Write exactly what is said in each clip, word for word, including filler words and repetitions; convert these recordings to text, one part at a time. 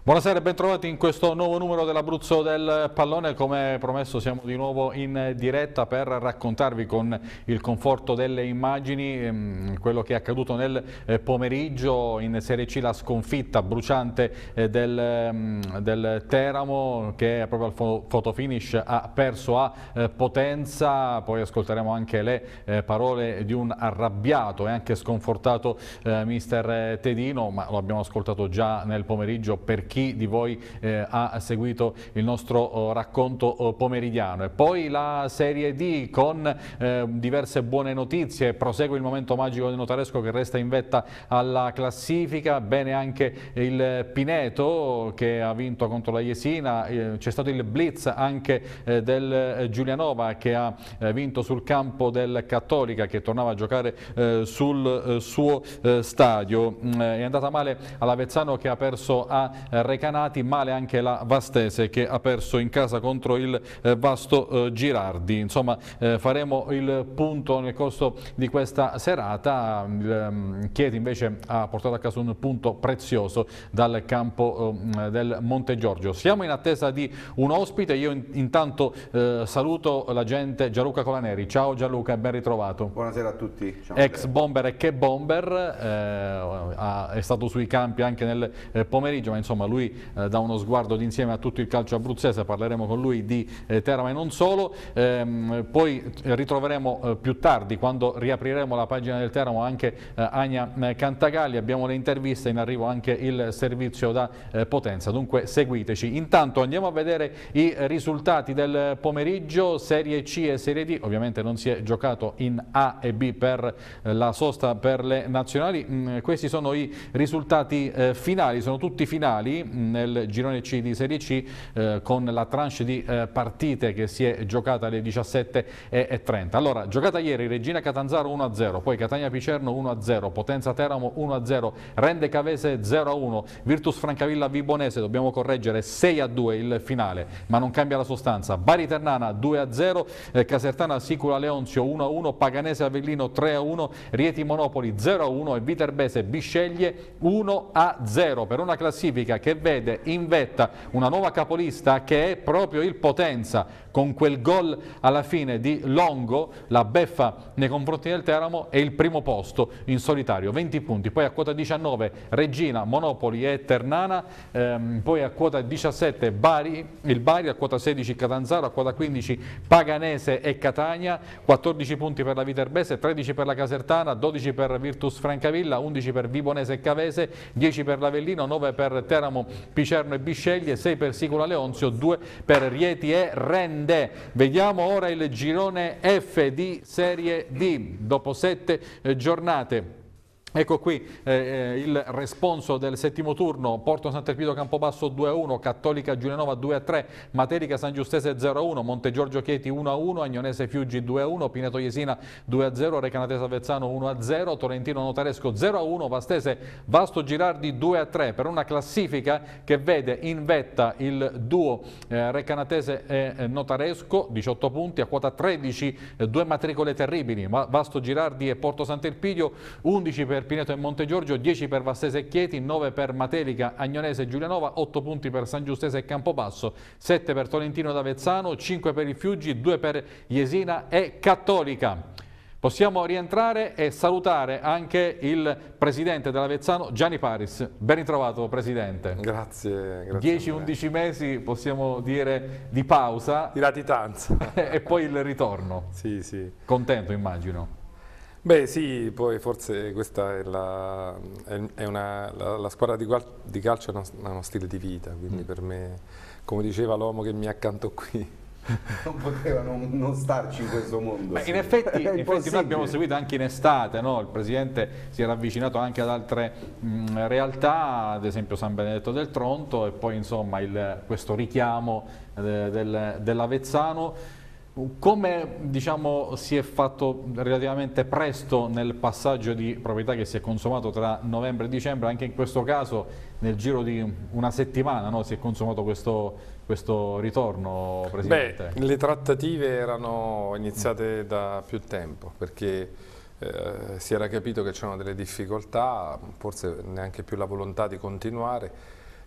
Buonasera e bentrovati in questo nuovo numero dell'Abruzzo del Pallone. Come promesso siamo di nuovo in diretta per raccontarvi con il conforto delle immagini ehm, quello che è accaduto nel eh, pomeriggio in Serie C, la sconfitta bruciante eh, del, ehm, del Teramo, che proprio al fo fotofinish ha perso a eh, Potenza. Poi ascolteremo anche le eh, parole di un arrabbiato e anche sconfortato eh, mister Tedino, ma lo abbiamo ascoltato già nel pomeriggio per chi di voi eh, ha seguito il nostro oh, racconto oh, pomeridiano. E poi la Serie D con eh, diverse buone notizie. Prosegue il momento magico del Notaresco, che resta in vetta alla classifica. Bene anche il Pineto, che ha vinto contro la Jesina. Eh, c'è stato il blitz anche eh, del Giulianova, che ha eh, vinto sul campo del Cattolica, che tornava a giocare eh, sul eh, suo eh, stadio. Mm, è andata male all'Avezzano, che ha perso a eh, Recanati, male anche la Vastese, che ha perso in casa contro il eh, Vasto eh, Girardi. Insomma, eh, faremo il punto nel corso di questa serata. Il um, Chieti invece ha portato a casa un punto prezioso dal campo eh, del Montegiorgio. Siamo in attesa di un ospite. Io in, intanto eh, saluto la gente. Gianluca Colaneri. Ciao Gianluca e ben ritrovato. Buonasera a tutti. Ciao, ex bomber e che bomber, eh, ha, è stato sui campi anche nel eh, pomeriggio, ma insomma lui eh, dà uno sguardo d'insieme a tutto il calcio abruzzese. Parleremo con lui di eh, Teramo e non solo. Ehm, poi ritroveremo eh, più tardi, quando riapriremo la pagina del Teramo, anche eh, Ania eh, Cantagalli. Abbiamo le interviste, in arrivo anche il servizio da eh, Potenza, dunque seguiteci. Intanto andiamo a vedere i risultati del pomeriggio. Serie C e Serie D, ovviamente non si è giocato in A e B per eh, la sosta per le nazionali. Mm, questi sono i risultati eh, finali, sono tutti finali mh, nel girone C di Serie C, eh, con la tranche di eh, partite che si è giocata alle diciassette e trenta. Allora, giocata ieri: Regina Catanzaro uno a zero, poi Catania Picerno uno a zero, Potenza Teramo uno a zero, Rende Cavese zero a uno, Virtus Francavilla Vibonese, dobbiamo correggere, sei a due il finale, ma non cambia la sostanza. Bari Ternana due a zero, eh, Casertana Sicula Leonzio uno a uno, Paganese Avellino tre a uno, Rieti Monopoli zero a uno e Viterbese Bisceglie uno a zero, per una classifica che vede in vetta una nuova capolista, che è proprio il Potenza, con quel gol alla fine di Longo, la beffa nei confronti del Teramo, e il primo posto in solitario, venti punti. Poi a quota diciannove Regina, Monopoli e Ternana, ehm, poi a quota diciassette Bari, il Bari, a quota sedici Catanzaro, a quota quindici Paganese e Catania, quattordici punti per la Viterbese, tredici per la Casertana, dodici per Virtus Francavilla, undici per Vibonese e Cavese, dieci per l'Avellino, nove per Teramo, Picerno e Bisceglie, sei per Sicula Leonzio, due per Rieti e Rende. Vediamo ora il girone F di Serie D dopo sette eh, giornate. Ecco qui eh, il responso del settimo turno: Porto Sant'Elpidio Campobasso due a uno, Cattolica Giulianova due a tre, Materica San Giustese zero a uno, Montegiorgio Chieti uno a uno, Agnonese Fiuggi due a uno, Pineto Jesina due a zero, Recanatese Avezzano uno a zero, Tolentino Notaresco zero a uno, Vastese Vasto Girardi due a tre, per una classifica che vede in vetta il duo eh, Recanatese e eh, Notaresco, diciotto punti, a quota tredici eh, due matricole terribili, Vasto Girardi e Porto Sant'Elpidio, undici per Pineto e Montegiorgio, dieci per Vastese e Chieti, nove per Matelica, Agnonese e Giulianova, otto punti per San Giustese e Campobasso, sette per Tolentino ed Avezzano, cinque per il Fiuggi, due per Jesina e Cattolica. Possiamo rientrare e salutare anche il presidente dell'Avezzano, Gianni Paris. Ben ritrovato, presidente. Grazie. grazie dieci undici mesi, possiamo dire, di pausa. Di latitanza. E poi il ritorno. Sì, sì. Contento, immagino. Beh sì, poi forse questa è la, è una, la, la squadra di, di calcio è uno, è uno stile di vita, quindi mm. per me, come diceva l'uomo che mi è accanto qui, non poteva non, non starci in questo mondo. Beh, sì. in effetti, in effetti noi abbiamo seguito anche in estate, no? Il presidente si era avvicinato anche ad altre mh, realtà, ad esempio San Benedetto del Tronto, e poi insomma il, questo richiamo eh, del, dell'Avezzano. Come, diciamo, si è fatto relativamente presto nel passaggio di proprietà che si è consumato tra novembre e dicembre, anche in questo caso nel giro di una settimana, no? Si è consumato questo, questo ritorno, Presidente? Beh, le trattative erano iniziate da più tempo, perché eh, si era capito che c'erano delle difficoltà, forse neanche più la volontà di continuare,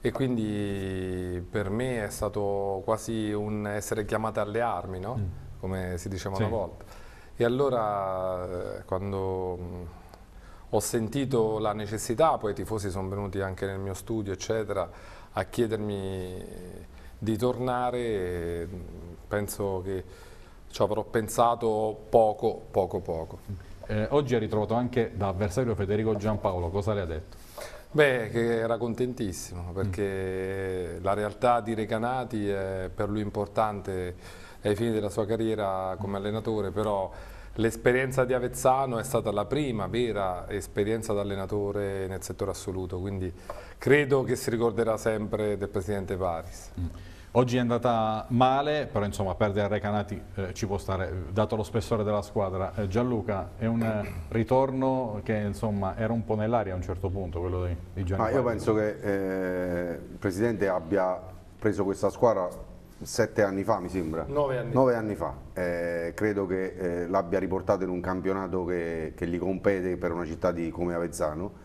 e quindi per me è stato quasi un essere chiamata alle armi, no? Mm. Come si diceva sì. una volta. E allora eh, quando mh, ho sentito la necessità, poi i tifosi sono venuti anche nel mio studio eccetera a chiedermi di tornare, e penso che ci avrò pensato poco, poco, poco. Eh, oggi ha ritrovato anche da avversario Federico Giampaolo, cosa le ha detto? Beh, che era contentissimo, perché mm. la realtà di Recanati è per lui importante ai fini della sua carriera come allenatore, però l'esperienza di Avezzano è stata la prima vera esperienza da allenatore nel settore assoluto, quindi credo che si ricorderà sempre del presidente Paris. Mm. Oggi è andata male, però insomma perdere a Recanati eh, ci può stare, dato lo spessore della squadra. Eh, Gianluca, è un eh, ritorno che insomma era un po' nell'aria a un certo punto, quello di, di Gianni. Ah, io penso che eh, il Presidente abbia preso questa squadra sette anni fa, mi sembra. Nove anni, Nove anni fa. Eh, credo che eh, l'abbia riportato in un campionato che, che gli compete per una città di, come Avezzano.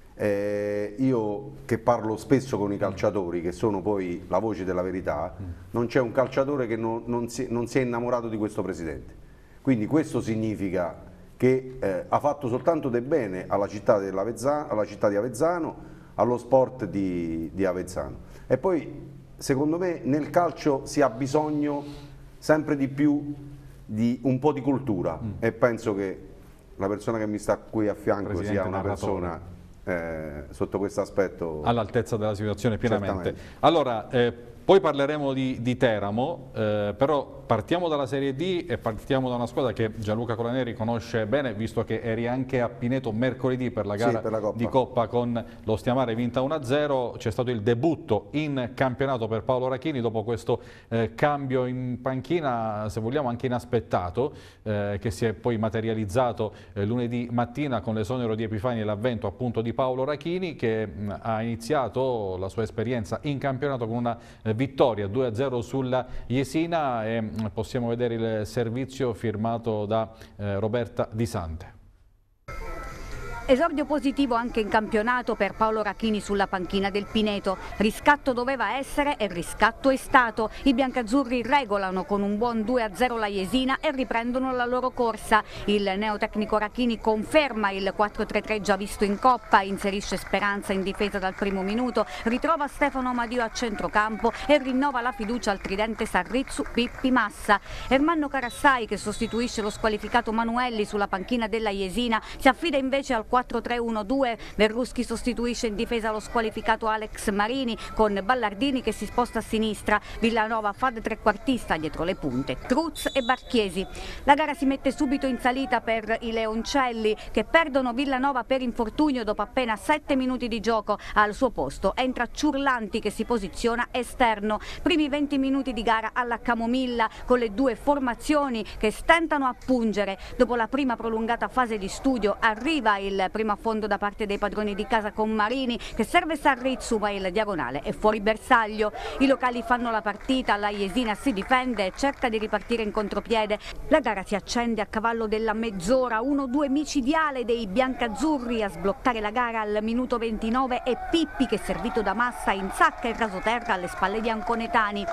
Eh, io che parlo spesso con i calciatori, che sono poi la voce della verità, mm. non c'è un calciatore che non, non, si, non si è innamorato di questo presidente, quindi questo significa che eh, ha fatto soltanto del bene alla città, alla città di Avezzano, allo sport di, di Avezzano. E poi secondo me nel calcio si ha bisogno sempre di più di un po' di cultura, mm. e penso che la persona che mi sta qui a fianco presidente sia una narratore. persona Eh, sotto questo aspetto all'altezza della situazione pienamente. Certamente. Allora, eh, poi parleremo di, di Teramo, eh, però partiamo dalla Serie D e partiamo da una squadra che Gianluca Colaneri conosce bene, visto che eri anche a Pineto mercoledì per la gara sì, per la Coppa. di Coppa con lo Stiamare vinta uno a zero. C'è stato il debutto in campionato per Paolo Rachini dopo questo eh, cambio in panchina, se vogliamo anche inaspettato, eh, che si è poi materializzato eh, lunedì mattina con l'esonero di Epifani e l'avvento appunto di Paolo Rachini, che mh, ha iniziato la sua esperienza in campionato con una eh, vittoria due a zero sulla Jesina, e mh, possiamo vedere il servizio firmato da eh, Roberta Di Sante. Esordio positivo anche in campionato per Paolo Rachini sulla panchina del Pineto. Riscatto doveva essere e riscatto è stato. I biancazzurri regolano con un buon due a zero la Jesina e riprendono la loro corsa. Il neotecnico Rachini conferma il quattro tre tre già visto in Coppa, inserisce Speranza in difesa dal primo minuto, ritrova Stefano Amadio a centrocampo e rinnova la fiducia al tridente Sarrizzu, Pippi, Massa. Ermanno Carassai, che sostituisce lo squalificato Manuelli sulla panchina della Jesina, si affida invece al quattro tre uno due, Verruschi sostituisce in difesa lo squalificato Alex Marini con Ballardini che si sposta a sinistra, Villanova fa da trequartista dietro le punte, Truz e Barchiesi. La gara si mette subito in salita per i Leoncelli, che perdono Villanova per infortunio dopo appena sette minuti di gioco. Al suo posto entra Ciurlanti, che si posiziona esterno. Primi venti minuti di gara alla camomilla, con le due formazioni che stentano a pungere. Dopo la prima prolungata fase di studio arriva il primo affondo da parte dei padroni di casa con Marini, che serve Sarrizzu, ma il diagonale è fuori bersaglio. I locali fanno la partita, la Jesina si difende e cerca di ripartire in contropiede. La gara si accende a cavallo della mezz'ora, uno due micidiale dei biancazzurri. A sbloccare la gara al minuto ventinove è Pippi, che servito da Massa insacca il rasoterra alle spalle di Anconetani.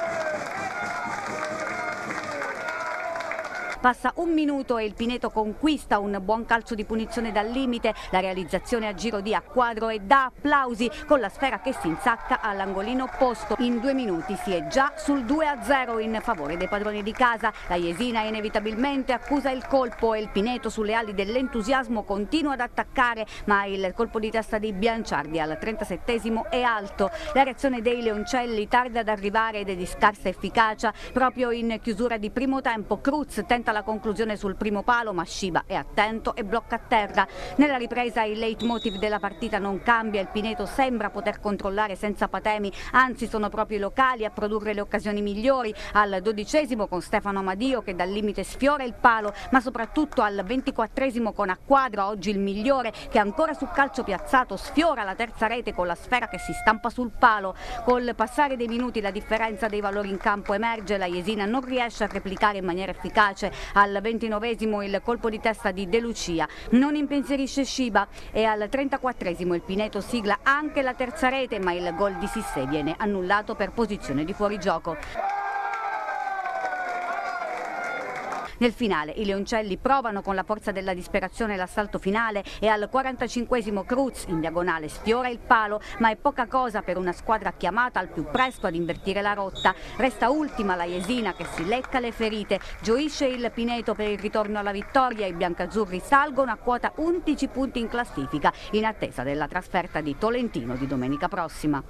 Passa un minuto e il Pineto conquista un buon calcio di punizione dal limite, la realizzazione a giro di Acquadro e da applausi con la sfera che si insacca all'angolino opposto. In due minuti si è già sul due a zero in favore dei padroni di casa. La Jesina inevitabilmente accusa il colpo e il Pineto, sulle ali dell'entusiasmo, continua ad attaccare, ma il colpo di testa dei Bianciardi al trentasettesimo è alto. La reazione dei Leoncelli tarda ad arrivare ed è di scarsa efficacia. Proprio in chiusura di primo tempo Cruz tenta la conclusione sul primo palo, ma Sciba è attento e blocca a terra. Nella ripresa il leitmotiv della partita non cambia, il Pineto sembra poter controllare senza patemi, anzi sono proprio i locali a produrre le occasioni migliori. Al dodicesimo con Stefano Amadio che dal limite sfiora il palo, ma soprattutto al ventiquattresimo con Acquadro, oggi il migliore, che ancora su calcio piazzato sfiora la terza rete con la sfera che si stampa sul palo. Col passare dei minuti la differenza dei valori in campo emerge, la Jesina non riesce a replicare in maniera efficace Al ventinovesimo il colpo di testa di De Lucia. Non impensierisce Sciba e al trentaquattresimo il Pineto sigla anche la terza rete, ma il gol di Sissé viene annullato per posizione di fuorigioco. Nel finale i Leoncelli provano con la forza della disperazione l'assalto finale e al quarantacinquesimo Cruz in diagonale sfiora il palo, ma è poca cosa per una squadra chiamata al più presto ad invertire la rotta. Resta ultima la Jesina che si lecca le ferite, gioisce il Pineto per il ritorno alla vittoria, i biancazzurri salgono a quota undici punti in classifica in attesa della trasferta di Tolentino di domenica prossima.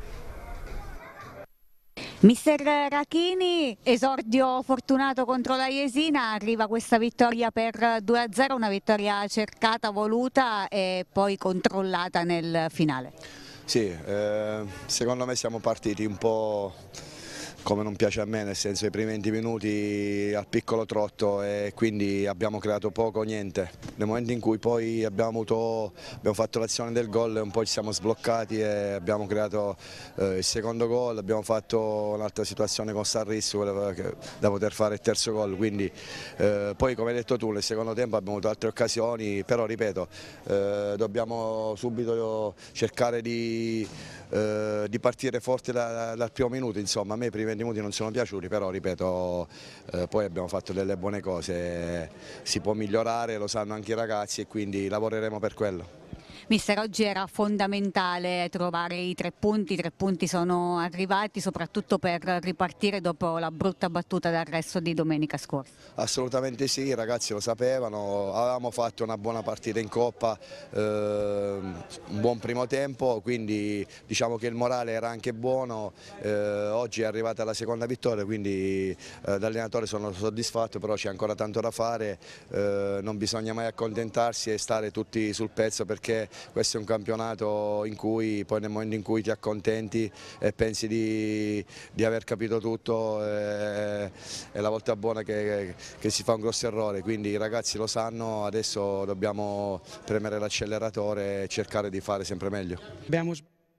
Mister Rachini, esordio fortunato contro la Jesina, arriva questa vittoria per due a zero, una vittoria cercata, voluta e poi controllata nel finale. Sì, eh, secondo me siamo partiti un po' come non piace a me, nel senso i primi venti minuti al piccolo trotto e quindi abbiamo creato poco o niente. Nel momento in cui poi abbiamo, avuto, abbiamo fatto l'azione del gol un po' ci siamo sbloccati e abbiamo creato eh, il secondo gol, abbiamo fatto un'altra situazione con Sarris da poter fare il terzo gol, quindi eh, poi come hai detto tu nel secondo tempo abbiamo avuto altre occasioni, però ripeto eh, dobbiamo subito cercare di, eh, di partire forte da, dal primo minuto, insomma a me i primi venti minuti non sono piaciuti, però ripeto eh, poi abbiamo fatto delle buone cose, si può migliorare, lo sanno anche i ragazzi e quindi lavoreremo per quello. Mister, oggi era fondamentale trovare i tre punti, i tre punti sono arrivati soprattutto per ripartire dopo la brutta battuta d'arresto di domenica scorsa. Assolutamente sì, i ragazzi lo sapevano, avevamo fatto una buona partita in Coppa, eh, un buon primo tempo, quindi diciamo che il morale era anche buono, eh, oggi è arrivata la seconda vittoria, quindi eh, da allenatore sono soddisfatto, però c'è ancora tanto da fare, eh, non bisogna mai accontentarsi e stare tutti sul pezzo perché questo è un campionato in cui poi nel momento in cui ti accontenti e pensi di, di aver capito tutto è, è la volta buona che, che si fa un grosso errore, quindi i ragazzi lo sanno, adesso dobbiamo premere l'acceleratore e cercare di fare sempre meglio. Abbiamo...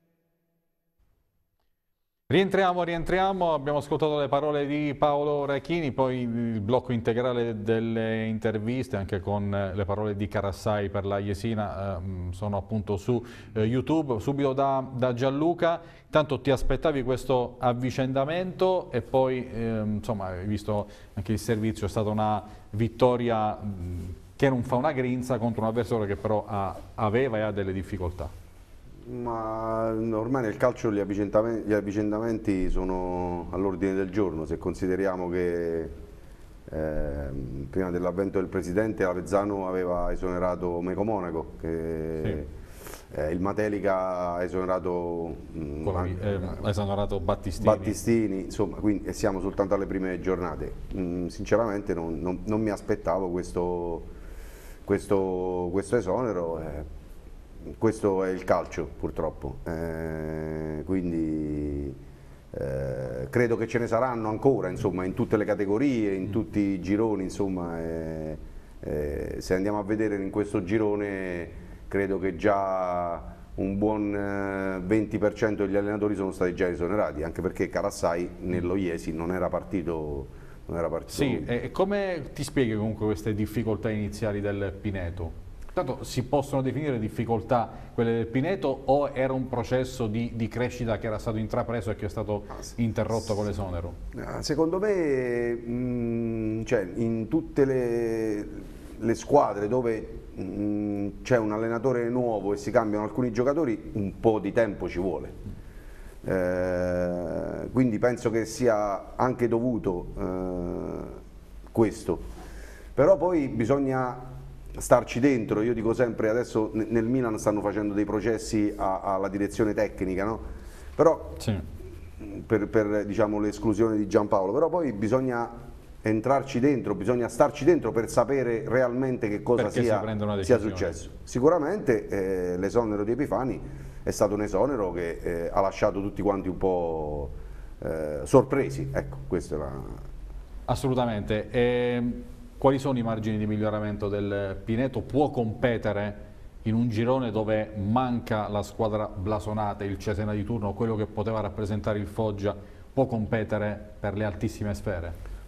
Rientriamo, rientriamo, abbiamo ascoltato le parole di Paolo Rachini, poi il blocco integrale delle interviste anche con le parole di Carassai per la Jesina eh, sono appunto su eh, YouTube, subito da, da Gianluca. Intanto ti aspettavi questo avvicendamento e poi eh, insomma hai visto anche il servizio, è stata una vittoria mh, che non fa una grinza contro un avversario che però ha, aveva e ha delle difficoltà. Ma ormai nel calcio gli avvicendamenti, gli avvicendamenti sono all'ordine del giorno, se consideriamo che eh, prima dell'avvento del presidente Avezzano aveva esonerato Meco Monaco, che sì. eh, il Matelica ha esonerato, mh, anche, eh, esonerato Battistini. Battistini, insomma, quindi, e siamo soltanto alle prime giornate. Mh, sinceramente non, non, non mi aspettavo questo, questo, questo esonero. Eh, Questo è il calcio purtroppo, eh, quindi eh, credo che ce ne saranno ancora insomma, in tutte le categorie, in tutti i gironi, insomma, eh, eh, se andiamo a vedere in questo girone credo che già un buon eh, venti per cento degli allenatori sono stati già esonerati, anche perché Carassai nello Iesi non era partito. Non era partito sì, e come ti spieghi comunque queste difficoltà iniziali del Pineto? Tanto si possono definire difficoltà quelle del Pineto o era un processo di, di crescita che era stato intrapreso e che è stato interrotto con l'esonero? Secondo me mh, cioè, in tutte le, le squadre dove c'è un allenatore nuovo e si cambiano alcuni giocatori un po' di tempo ci vuole, eh, quindi penso che sia anche dovuto eh, questo, però poi bisogna starci dentro. Io dico sempre, adesso nel Milan stanno facendo dei processi a, alla direzione tecnica, no? Però sì. per, per diciamo, l'esclusione di Giampaolo, però poi bisogna entrarci dentro, bisogna starci dentro per sapere realmente che cosa sia, sia successo. Sicuramente eh, l'esonero di Epifani è stato un esonero che eh, ha lasciato tutti quanti un po' eh, sorpresi, ecco, questo è la... Assolutamente. E quali sono i margini di miglioramento del Pineto? Può competere in un girone dove manca la squadra blasonata, il Cesena di turno, quello che poteva rappresentare il Foggia, può competere per le altissime sfere?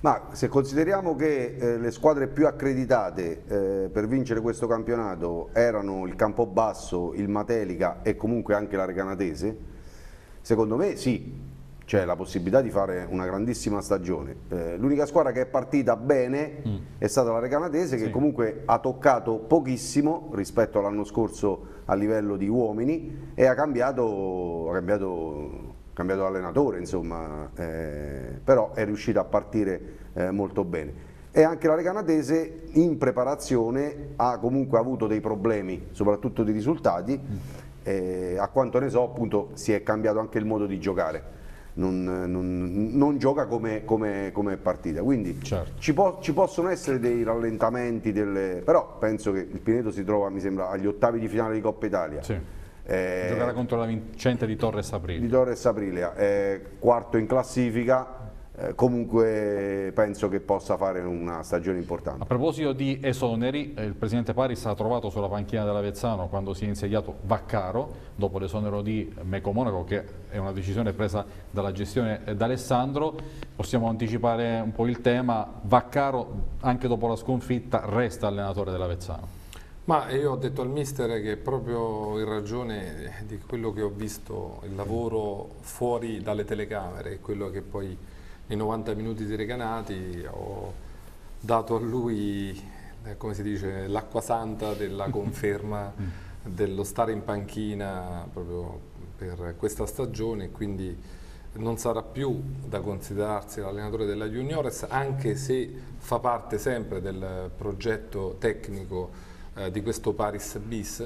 Ma se consideriamo che eh, le squadre più accreditate eh, per vincere questo campionato erano il Campobasso, il Matelica e comunque anche la Recanatese, secondo me sì, c'è la possibilità di fare una grandissima stagione. Eh, l'unica squadra che è partita bene mm. è stata la Recanatese, che sì. comunque ha toccato pochissimo rispetto all'anno scorso a livello di uomini e ha cambiato, ha cambiato, cambiato allenatore, insomma, eh, però è riuscita a partire eh, molto bene. E anche la Recanatese in preparazione ha comunque avuto dei problemi, soprattutto di risultati, mm. eh, a quanto ne so appunto si è cambiato anche il modo di giocare. Non, non, non gioca come, come, come partita, quindi certo. ci, po ci possono essere dei rallentamenti, delle... però penso che il Pineto si trova, mi sembra, agli ottavi di finale di Coppa Italia. Sì. Eh, giocherà contro la vincente di Torres Aprilia. Di Torres Aprilia, eh, quarto in classifica. Eh, comunque penso che possa fare una stagione importante. A proposito di esoneri, eh, il presidente Paris ha trovato sulla panchina dell'Avezzano, quando si è insediato, Vaccaro, dopo l'esonero di Meco Monaco, che è una decisione presa dalla gestione d'Alessandro. Possiamo anticipare un po' il tema: Vaccaro, anche dopo la sconfitta, resta allenatore dell'Avezzano. Ma io ho detto al mister che proprio in ragione di quello che ho visto, il lavoro fuori dalle telecamere, quello che poi nei novanta minuti di Recanati ho dato a lui, eh, come si dice, l'acqua santa della conferma dello stare in panchina proprio per questa stagione, quindi non sarà più da considerarsi l'allenatore della Juniores, anche se fa parte sempre del progetto tecnico eh, di questo Paris bis,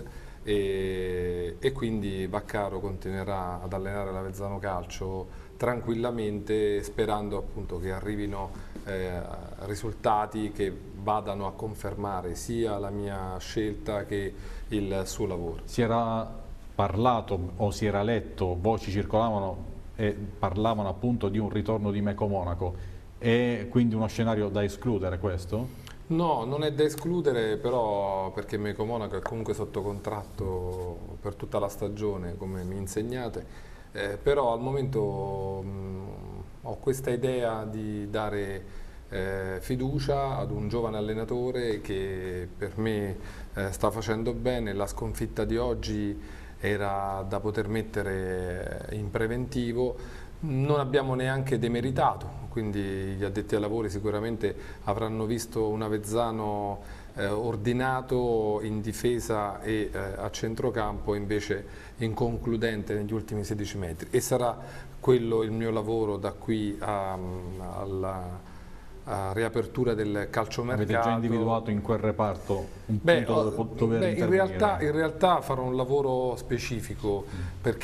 e, e quindi Vaccaro continuerà ad allenare l'Avezzano Calcio tranquillamente, sperando appunto che arrivino eh, risultati che vadano a confermare sia la mia scelta che il suo lavoro. Si era parlato o si era letto, voci circolavano e parlavano appunto di un ritorno di Meco Monaco, è quindi uno scenario da escludere questo? No, non è da escludere, però, perché Meco Monaco è comunque sotto contratto per tutta la stagione, come mi insegnate. Eh, però al momento mh, ho questa idea di dare eh, fiducia ad un giovane allenatore che per me eh, sta facendo bene. La sconfitta di oggi era da poter mettere in preventivo, non abbiamo neanche demeritato, quindi gli addetti ai lavori sicuramente avranno visto un Avezzano eh, ordinato in difesa e eh, a centrocampo invece inconcludente negli ultimi sedici metri, e sarà quello il mio lavoro da qui a, alla a riapertura del calciomercato. Avete già individuato in quel reparto un beh, punto dove dover beh, in realtà, in realtà farò un lavoro specifico, mm.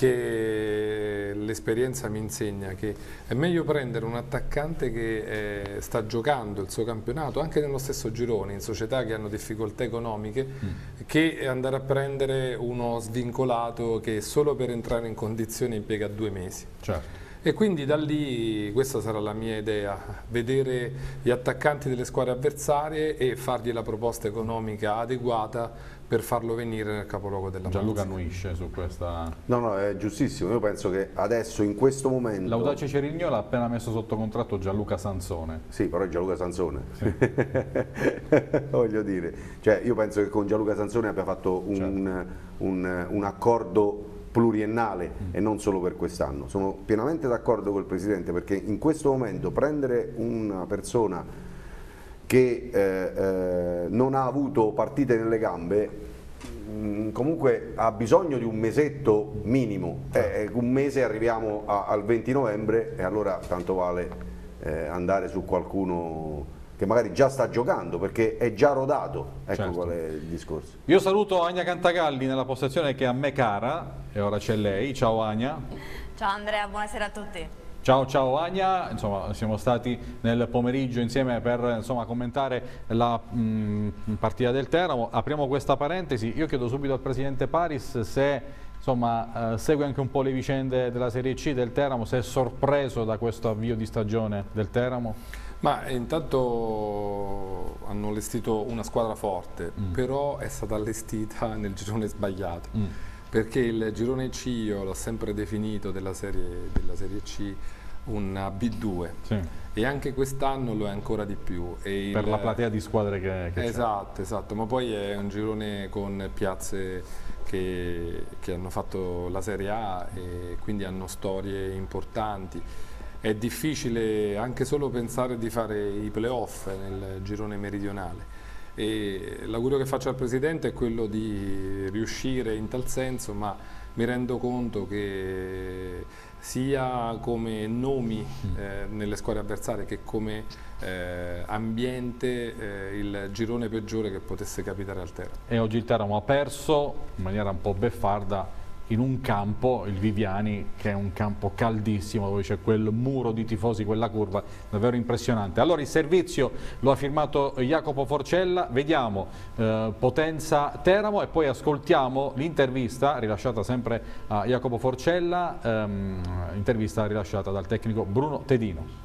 perché l'esperienza mi insegna che è meglio prendere un attaccante che eh, sta giocando il suo campionato anche nello stesso girone, in società che hanno difficoltà economiche, mm. che andare a prendere uno svincolato che solo per entrare in condizione impiega due mesi. Certo. E quindi da lì questa sarà la mia idea, vedere gli attaccanti delle squadre avversarie e fargli la proposta economica adeguata per farlo venire nel capoluogo della Gianluca annuisce su questa... No, no, è giustissimo. Io penso che adesso, in questo momento... L'Audace Cerignola ha appena messo sotto contratto Gianluca Sansone. Sì, però è Gianluca Sansone. Sì. Voglio dire, cioè, io penso che con Gianluca Sansone abbia fatto un, certo. un, un accordo pluriennale mm. e non solo per quest'anno. Sono pienamente d'accordo col Presidente, perché in questo momento prendere una persona che eh, eh, non ha avuto partite nelle gambe mh, comunque ha bisogno di un mesetto minimo, eh, un mese arriviamo a, al venti novembre e allora tanto vale eh, andare su qualcuno che magari già sta giocando, perché è già rodato. Ecco, certo, qual è il discorso. Io saluto Ania Cantagalli nella postazione che è a me cara, e ora c'è lei. Ciao Ania. Ciao Andrea, buonasera a tutti. Ciao ciao Ania, insomma siamo stati nel pomeriggio insieme per insomma, commentare la mh, partita del Teramo. Apriamo questa parentesi, io chiedo subito al Presidente Paris se insomma, eh, segue anche un po' le vicende della Serie C del Teramo, se è sorpreso da questo avvio di stagione del Teramo. Ma intanto hanno allestito una squadra forte, mm. però è stata allestita nel girone sbagliato, mm. perché il girone C, io l'ho sempre definito della serie, della serie C, una B due, sì. E anche quest'anno lo è ancora di più. E per il, la platea di squadre che, che esatto, c'è. Esatto, ma poi è un girone con piazze che, che hanno fatto la Serie A e quindi hanno storie importanti. È difficile anche solo pensare di fare i playoff nel girone meridionale. E l'augurio che faccio al Presidente è quello di riuscire in tal senso, ma mi rendo conto che sia come nomi eh, nelle squadre avversarie che come eh, ambiente eh, il girone peggiore che potesse capitare al Teramo. E oggi il Teramo ha perso in maniera un po' beffarda in un campo, il Viviani, che è un campo caldissimo, dove c'è quel muro di tifosi, quella curva, davvero impressionante. Allora il servizio lo ha firmato Jacopo Forcella, vediamo eh, Potenza Teramo e poi ascoltiamo l'intervista rilasciata sempre a Jacopo Forcella, ehm, intervista rilasciata dal tecnico Bruno Tedino.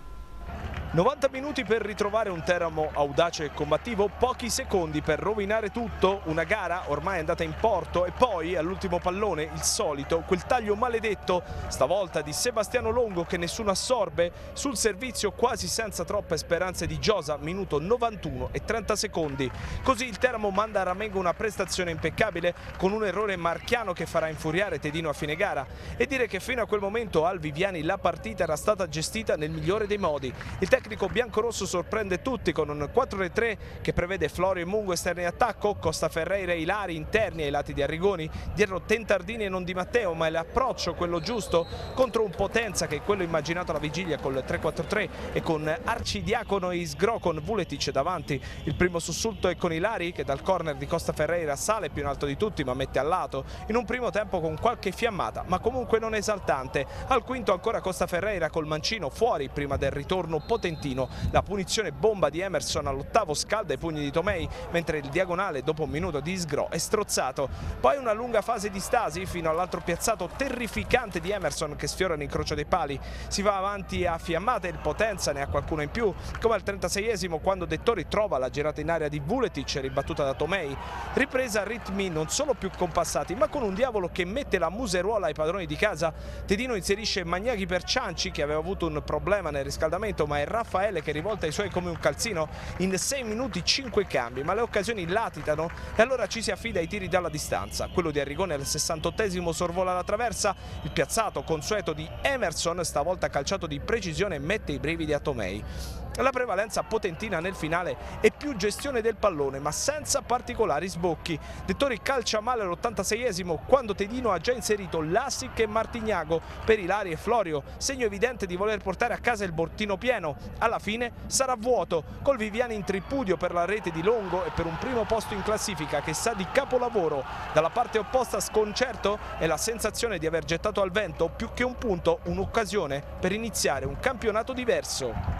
novanta minuti per ritrovare un Teramo audace e combattivo, pochi secondi per rovinare tutto, una gara ormai andata in porto e poi all'ultimo pallone il solito, quel taglio maledetto, stavolta di Sebastiano Longo che nessuno assorbe, sul servizio quasi senza troppe speranze di Giosa, minuto novantuno e trenta secondi. Così il Teramo manda a Ramengo una prestazione impeccabile con un errore marchiano che farà infuriare Tedino a fine gara e dire che fino a quel momento al Viviani la partita era stata gestita nel migliore dei modi. Il Il tecnico biancorosso sorprende tutti con un quattro tre tre che prevede Florio e Mungo esterni in attacco, Costa Ferreira e Ilari interni ai lati di Arrigoni, dietro Tentardini e non Di Matteo, ma è l'approccio quello giusto contro un Potenza che è quello immaginato alla vigilia col tre quattro tre e con Arcidiacono e Isgro con Vuletic davanti. Il primo sussulto è con Ilari che dal corner di Costa Ferreira sale più in alto di tutti ma mette a lato, in un primo tempo con qualche fiammata ma comunque non esaltante. Al quinto ancora Costa Ferreira col mancino fuori prima del ritorno potentino. La punizione bomba di Emerson all'ottavo scalda i pugni di Tomei, mentre il diagonale dopo un minuto di Isgro è strozzato. Poi una lunga fase di stasi fino all'altro piazzato terrificante di Emerson che sfiora l'incrocio dei pali. Si va avanti a fiammate, il Potenza ne ha qualcuno in più, come al trentaseiesimo quando Dettori trova la girata in area di Vuletic ribattuta da Tomei. Ripresa a ritmi non solo più compassati ma con un diavolo che mette la museruola ai padroni di casa. Tedino inserisce Magnaghi per Cianci che aveva avuto un problema nel riscaldamento ma è Raffaele che rivolta i suoi come un calzino. In sei minuti cinque cambi ma le occasioni latitano e allora ci si affida ai tiri dalla distanza. Quello di Arrigoni al sessantottesimo sorvola la traversa, il piazzato consueto di Emerson stavolta calciato di precisione mette i brividi a Tomei. La prevalenza potentina nel finale è più gestione del pallone ma senza particolari sbocchi. Dettori calcia male all'ottantaseiesimo quando Tedino ha già inserito Lassic e Martignago per Ilari e Florio, segno evidente di voler portare a casa il bottino pieno. Alla fine sarà vuoto, col Viviani in tripudio per la rete di Longo e per un primo posto in classifica che sa di capolavoro. Dalla parte opposta sconcerto e la sensazione di aver gettato al vento più che un punto, un'occasione per iniziare un campionato diverso.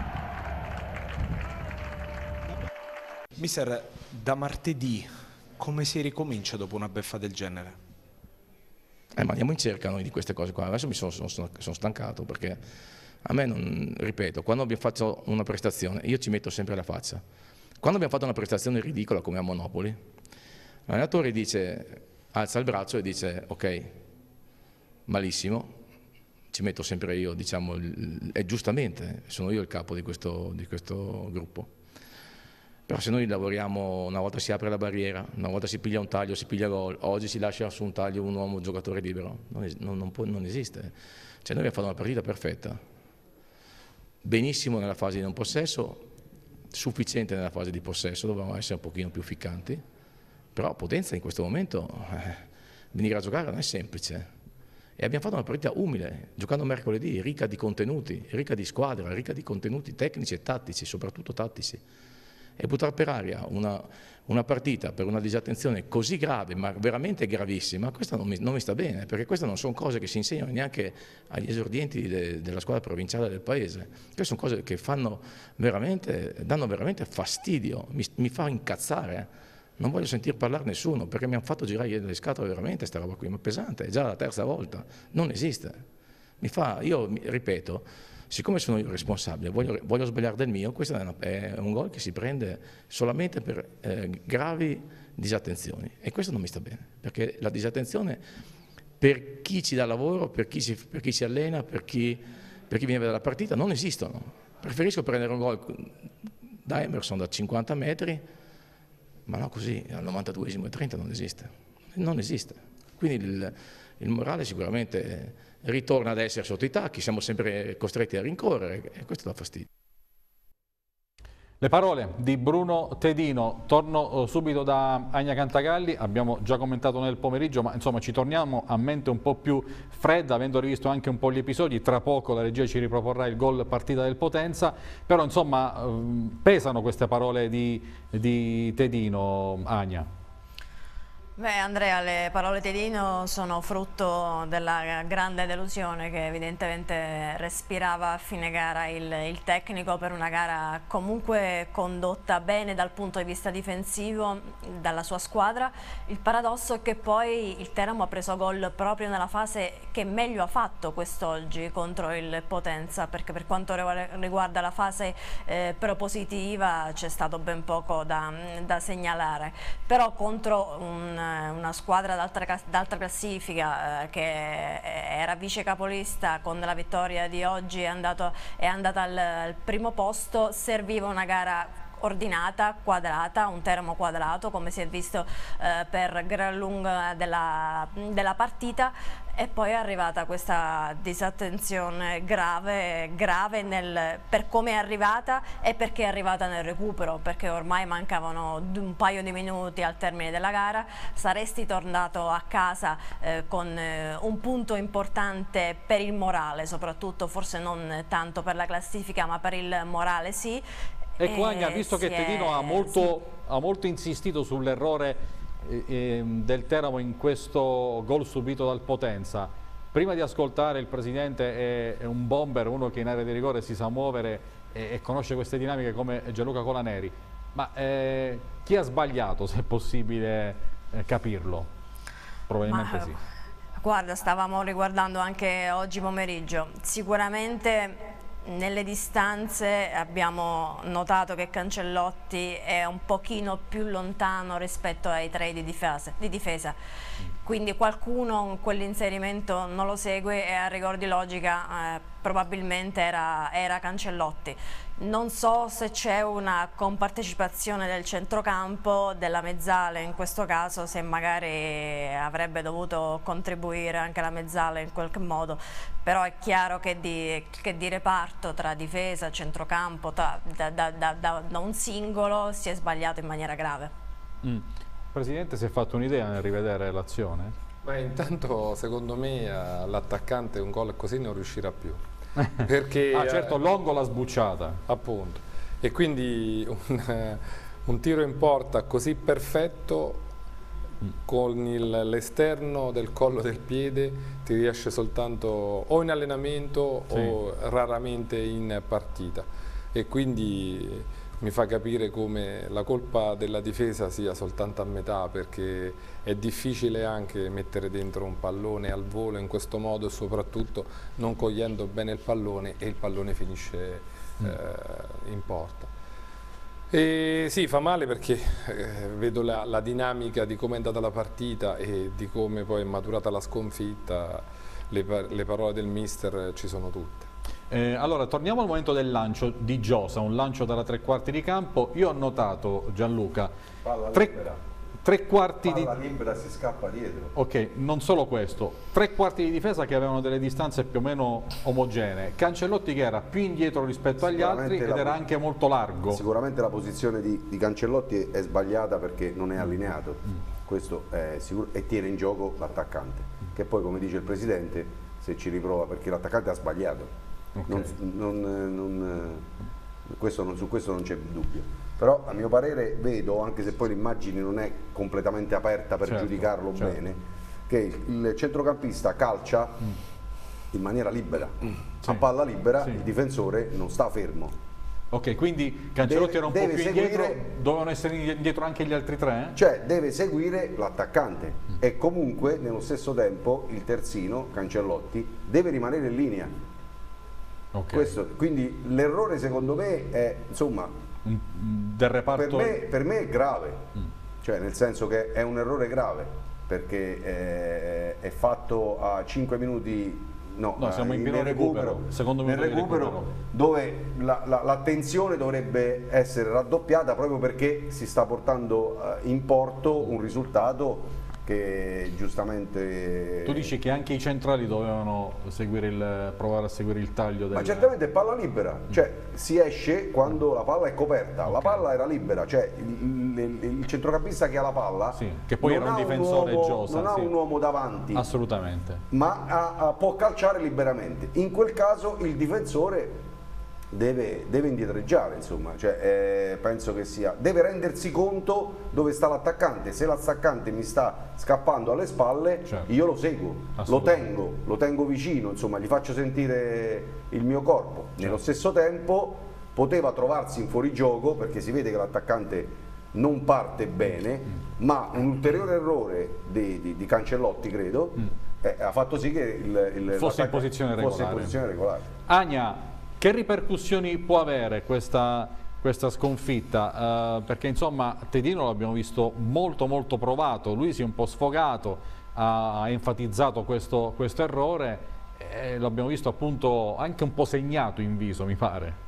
Mister, da martedì come si ricomincia dopo una beffa del genere? Eh, ma andiamo in cerca noi di queste cose qua. Adesso mi sono, sono, sono stancato perché a me, non, ripeto, quando abbiamo fatto una prestazione, io ci metto sempre la faccia. Quando abbiamo fatto una prestazione ridicola come a Monopoli, l'allenatore dice, alza il braccio e dice ok, malissimo, ci metto sempre io, diciamo, e giustamente sono io il capo di questo, di questo gruppo. Però se noi lavoriamo, una volta si apre la barriera, una volta si piglia un taglio, si piglia gol, oggi si lascia su un taglio un uomo un giocatore libero, non, es non, non, può, non esiste. Cioè noi abbiamo fatto una partita perfetta, benissimo nella fase di non possesso, sufficiente nella fase di possesso, dovevamo essere un pochino più ficcanti, però Potenza in questo momento eh, venire a giocare non è semplice. E abbiamo fatto una partita umile, giocando mercoledì, ricca di contenuti, ricca di squadra, ricca di contenuti tecnici e tattici, soprattutto tattici. E buttare per aria una, una partita per una disattenzione così grave, ma veramente gravissima, questo non mi, non mi sta bene, perché queste non sono cose che si insegnano neanche agli esordienti de, della squadra provinciale del paese. Queste sono cose che fanno veramente, danno veramente fastidio, mi, mi fa incazzare. Non voglio sentir parlare nessuno, perché mi hanno fatto girare le scatole veramente questa roba qui, ma pesante, è già la terza volta, non esiste. Mi fa, io ripeto, siccome sono io responsabile, voglio, voglio sbagliare del mio, questo è, una, è un gol che si prende solamente per eh, gravi disattenzioni e questo non mi sta bene, perché la disattenzione per chi ci dà lavoro, per chi si, per chi si allena, per chi, per chi viene a vedere la partita, non esistono. Preferisco prendere un gol da Emerson da cinquanta metri, ma no così, al novantaduesimo e trenta non esiste. Non esiste. Quindi il, il morale sicuramente ritorna ad essere sotto i tacchi, siamo sempre costretti a rincorrere e questo dà fastidio. Le parole di Bruno Tedino. Torno subito da Ania Cantagalli, abbiamo già commentato nel pomeriggio, ma insomma ci torniamo a mente un po' più fredda, avendo rivisto anche un po' gli episodi. Tra poco la regia ci riproporrà il gol partita del Potenza, però insomma pesano queste parole di, di Tedino, Ania. Beh, Andrea, le parole di Tedino sono frutto della grande delusione che evidentemente respirava a fine gara il, il tecnico per una gara comunque condotta bene dal punto di vista difensivo dalla sua squadra. Il paradosso è che poi il Teramo ha preso gol proprio nella fase che meglio ha fatto quest'oggi contro il Potenza, perché per quanto riguarda la fase eh, propositiva c'è stato ben poco da, da segnalare, però contro un una squadra d'altra classifica eh, che era vice capolista, con la vittoria di oggi è, andato, è andata al, al primo posto, serviva una gara ordinata, quadrata, un Teramo quadrato come si è visto eh, per gran lunga della, della partita, e poi è arrivata questa disattenzione grave, grave nel, per come è arrivata e perché è arrivata nel recupero, perché ormai mancavano un paio di minuti al termine della gara. Saresti tornato a casa eh, con eh, un punto importante per il morale, soprattutto, forse non tanto per la classifica ma per il morale sì. Ecco, Ania, visto che Tedino è, ha, molto, sì. ha molto insistito sull'errore eh, eh, del Teramo in questo gol subito dal Potenza, prima di ascoltare il presidente, è, è un bomber, uno che in area di rigore si sa muovere e, e conosce queste dinamiche come Gianluca Colaneri, ma eh, chi ha sbagliato, se è possibile eh, capirlo? Probabilmente ma, sì. Guarda, stavamo riguardando anche oggi pomeriggio, sicuramente nelle distanze abbiamo notato che Cancellotti è un pochino più lontano rispetto ai tre di difesa, di difesa. Quindi qualcuno quell'inserimento non lo segue e a rigor di logica eh, probabilmente era, era Cancellotti. Non so se c'è una compartecipazione del centrocampo, della mezzala in questo caso, se magari avrebbe dovuto contribuire anche la mezzala in qualche modo, però è chiaro che di, che di reparto tra difesa, centrocampo, tra, da, da, da, da, da un singolo si è sbagliato in maniera grave. Mm. Presidente, si è fatto un'idea nel rivedere l'azione? Beh, intanto secondo me l'attaccante un gol così non riuscirà più. Perché, ah certo, Longo l'ha sbucciata. Appunto. E quindi un, un tiro in porta così perfetto mm. con l'esterno del collo del piede ti riesce soltanto o in allenamento sì. o raramente in partita. E quindi mi fa capire come la colpa della difesa sia soltanto a metà, perché è difficile anche mettere dentro un pallone al volo in questo modo, e soprattutto non cogliendo bene il pallone, e il pallone finisce mm. eh, in porta. E sì, fa male perché eh, vedo la, la dinamica di come è andata la partita e di come poi è maturata la sconfitta, le, le parole del mister ci sono tutte. Eh, allora, torniamo al momento del lancio di Giosa, un lancio dalla tre quarti di campo. Io ho notato, Gianluca, palla tre, libera. tre quarti palla di... libera, si scappa dietro. Ok, non solo questo, tre quarti di difesa che avevano delle distanze più o meno omogenee. Cancellotti che era più indietro rispetto agli altri ed era anche molto largo. Sicuramente la posizione di, di Cancellotti è sbagliata perché non è allineato, mm. questo è sicuro, e tiene in gioco l'attaccante, mm. che poi, come dice il presidente, se ci riprova, perché l'attaccante ha sbagliato. Okay. Non, non, non, questo non, su questo non c'è dubbio, però a mio parere vedo, anche se poi l'immagine non è completamente aperta per certo, giudicarlo certo. bene, che il centrocampista calcia mm. in maniera libera, mm. sì. a palla libera, sì. il difensore non sta fermo. Ok, quindi Cancellotti deve, era un po' più seguire, indietro, dovevano essere indietro anche gli altri tre? Eh? Cioè deve seguire l'attaccante mm. e comunque nello stesso tempo il terzino, Cancellotti, deve rimanere in linea. Okay. Questo, quindi l'errore secondo me è, insomma, del reparto... per, me, per me è grave, mm. cioè nel senso che è un errore grave, perché è, è fatto a cinque minuti no, no siamo in pieno recupero, recupero, secondo nel recupero, recupero dove l'attenzione la, la, dovrebbe essere raddoppiata proprio perché si sta portando uh, in porto un risultato che giustamente... Tu dici che anche i centrali dovevano seguire il, provare a seguire il taglio del... Ma certamente è palla libera, cioè si esce quando la palla è coperta, okay. La palla era libera, cioè il, il, il centrocampista che ha la palla, sì, che poi era un difensore un uomo, Giosa, non ha sì. un uomo davanti, assolutamente, ma ha, ha, può calciare liberamente. In quel caso il difensore Deve, deve indietreggiare, insomma, cioè, eh, penso che sia, deve rendersi conto dove sta l'attaccante. Se l'attaccante mi sta scappando alle spalle, certo. Io lo seguo, lo tengo, lo tengo vicino, insomma, gli faccio sentire il mio corpo. Certo. Nello stesso tempo poteva trovarsi in fuorigioco perché si vede che l'attaccante non parte bene, mm. ma un ulteriore errore di, di, di Cancellotti, credo, mm. eh, ha fatto sì che il, il, fosse, in posizione regolare. fosse in posizione regolare. Agna, che ripercussioni può avere questa, questa sconfitta? Uh, perché insomma Tedino l'abbiamo visto molto molto provato, lui si è un po' sfogato, ha, ha enfatizzato questo, questo errore e l'abbiamo visto appunto anche un po' segnato in viso, mi pare.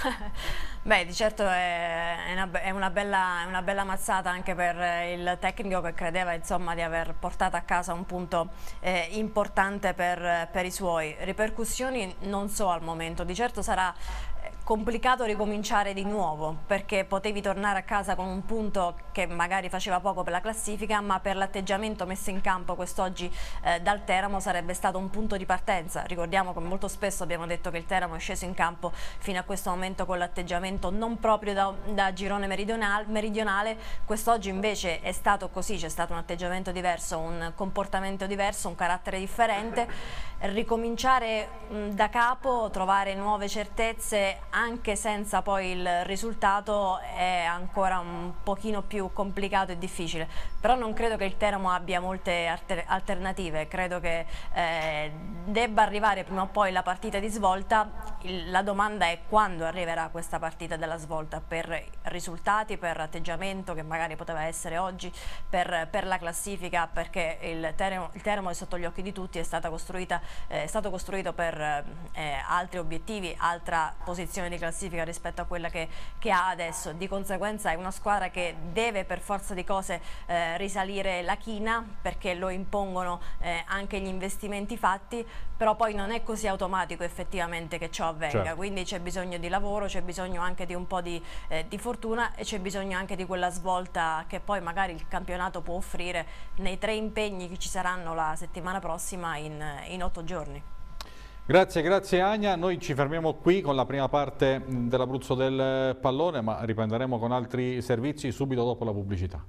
Beh, di certo è una, è, una bella, è una bella mazzata anche per il tecnico che credeva insomma di aver portato a casa un punto eh, importante per, per i suoi. Ripercussioni non so al momento, di certo sarà complicato ricominciare di nuovo perché potevi tornare a casa con un punto che magari faceva poco per la classifica, ma per l'atteggiamento messo in campo quest'oggi eh, dal Teramo sarebbe stato un punto di partenza. Ricordiamo che molto spesso abbiamo detto che il Teramo è sceso in campo fino a questo momento con l'atteggiamento non proprio da, da girone meridionale, meridionale. Quest'oggi invece è stato così, c'è stato un atteggiamento diverso, un comportamento diverso, un carattere differente. Ricominciare mh, da capo, trovare nuove certezze anche senza poi il risultato è ancora un pochino più complicato e difficile, però non credo che il Teramo abbia molte alternative, credo che eh, debba arrivare prima o poi la partita di svolta. Il, la domanda è quando arriverà questa partita della svolta, per risultati, per atteggiamento che magari poteva essere oggi, per, per la classifica, perché il Teramo, il Teramo è sotto gli occhi di tutti, è stata costruita, eh, è stato costruito per eh, altri obiettivi, altra posizione di classifica rispetto a quella che, che ha adesso. Di conseguenza è una squadra che deve per forza di cose eh, risalire la china, perché lo impongono eh, anche gli investimenti fatti, però poi non è così automatico effettivamente che ciò avvenga, certo. Quindi c'è bisogno di lavoro, c'è bisogno anche di un po' di, eh, di fortuna e c'è bisogno anche di quella svolta che poi magari il campionato può offrire nei tre impegni che ci saranno la settimana prossima in, in otto giorni. Grazie, grazie Agna, noi ci fermiamo qui con la prima parte dell'Abruzzo del pallone, ma riprenderemo con altri servizi subito dopo la pubblicità.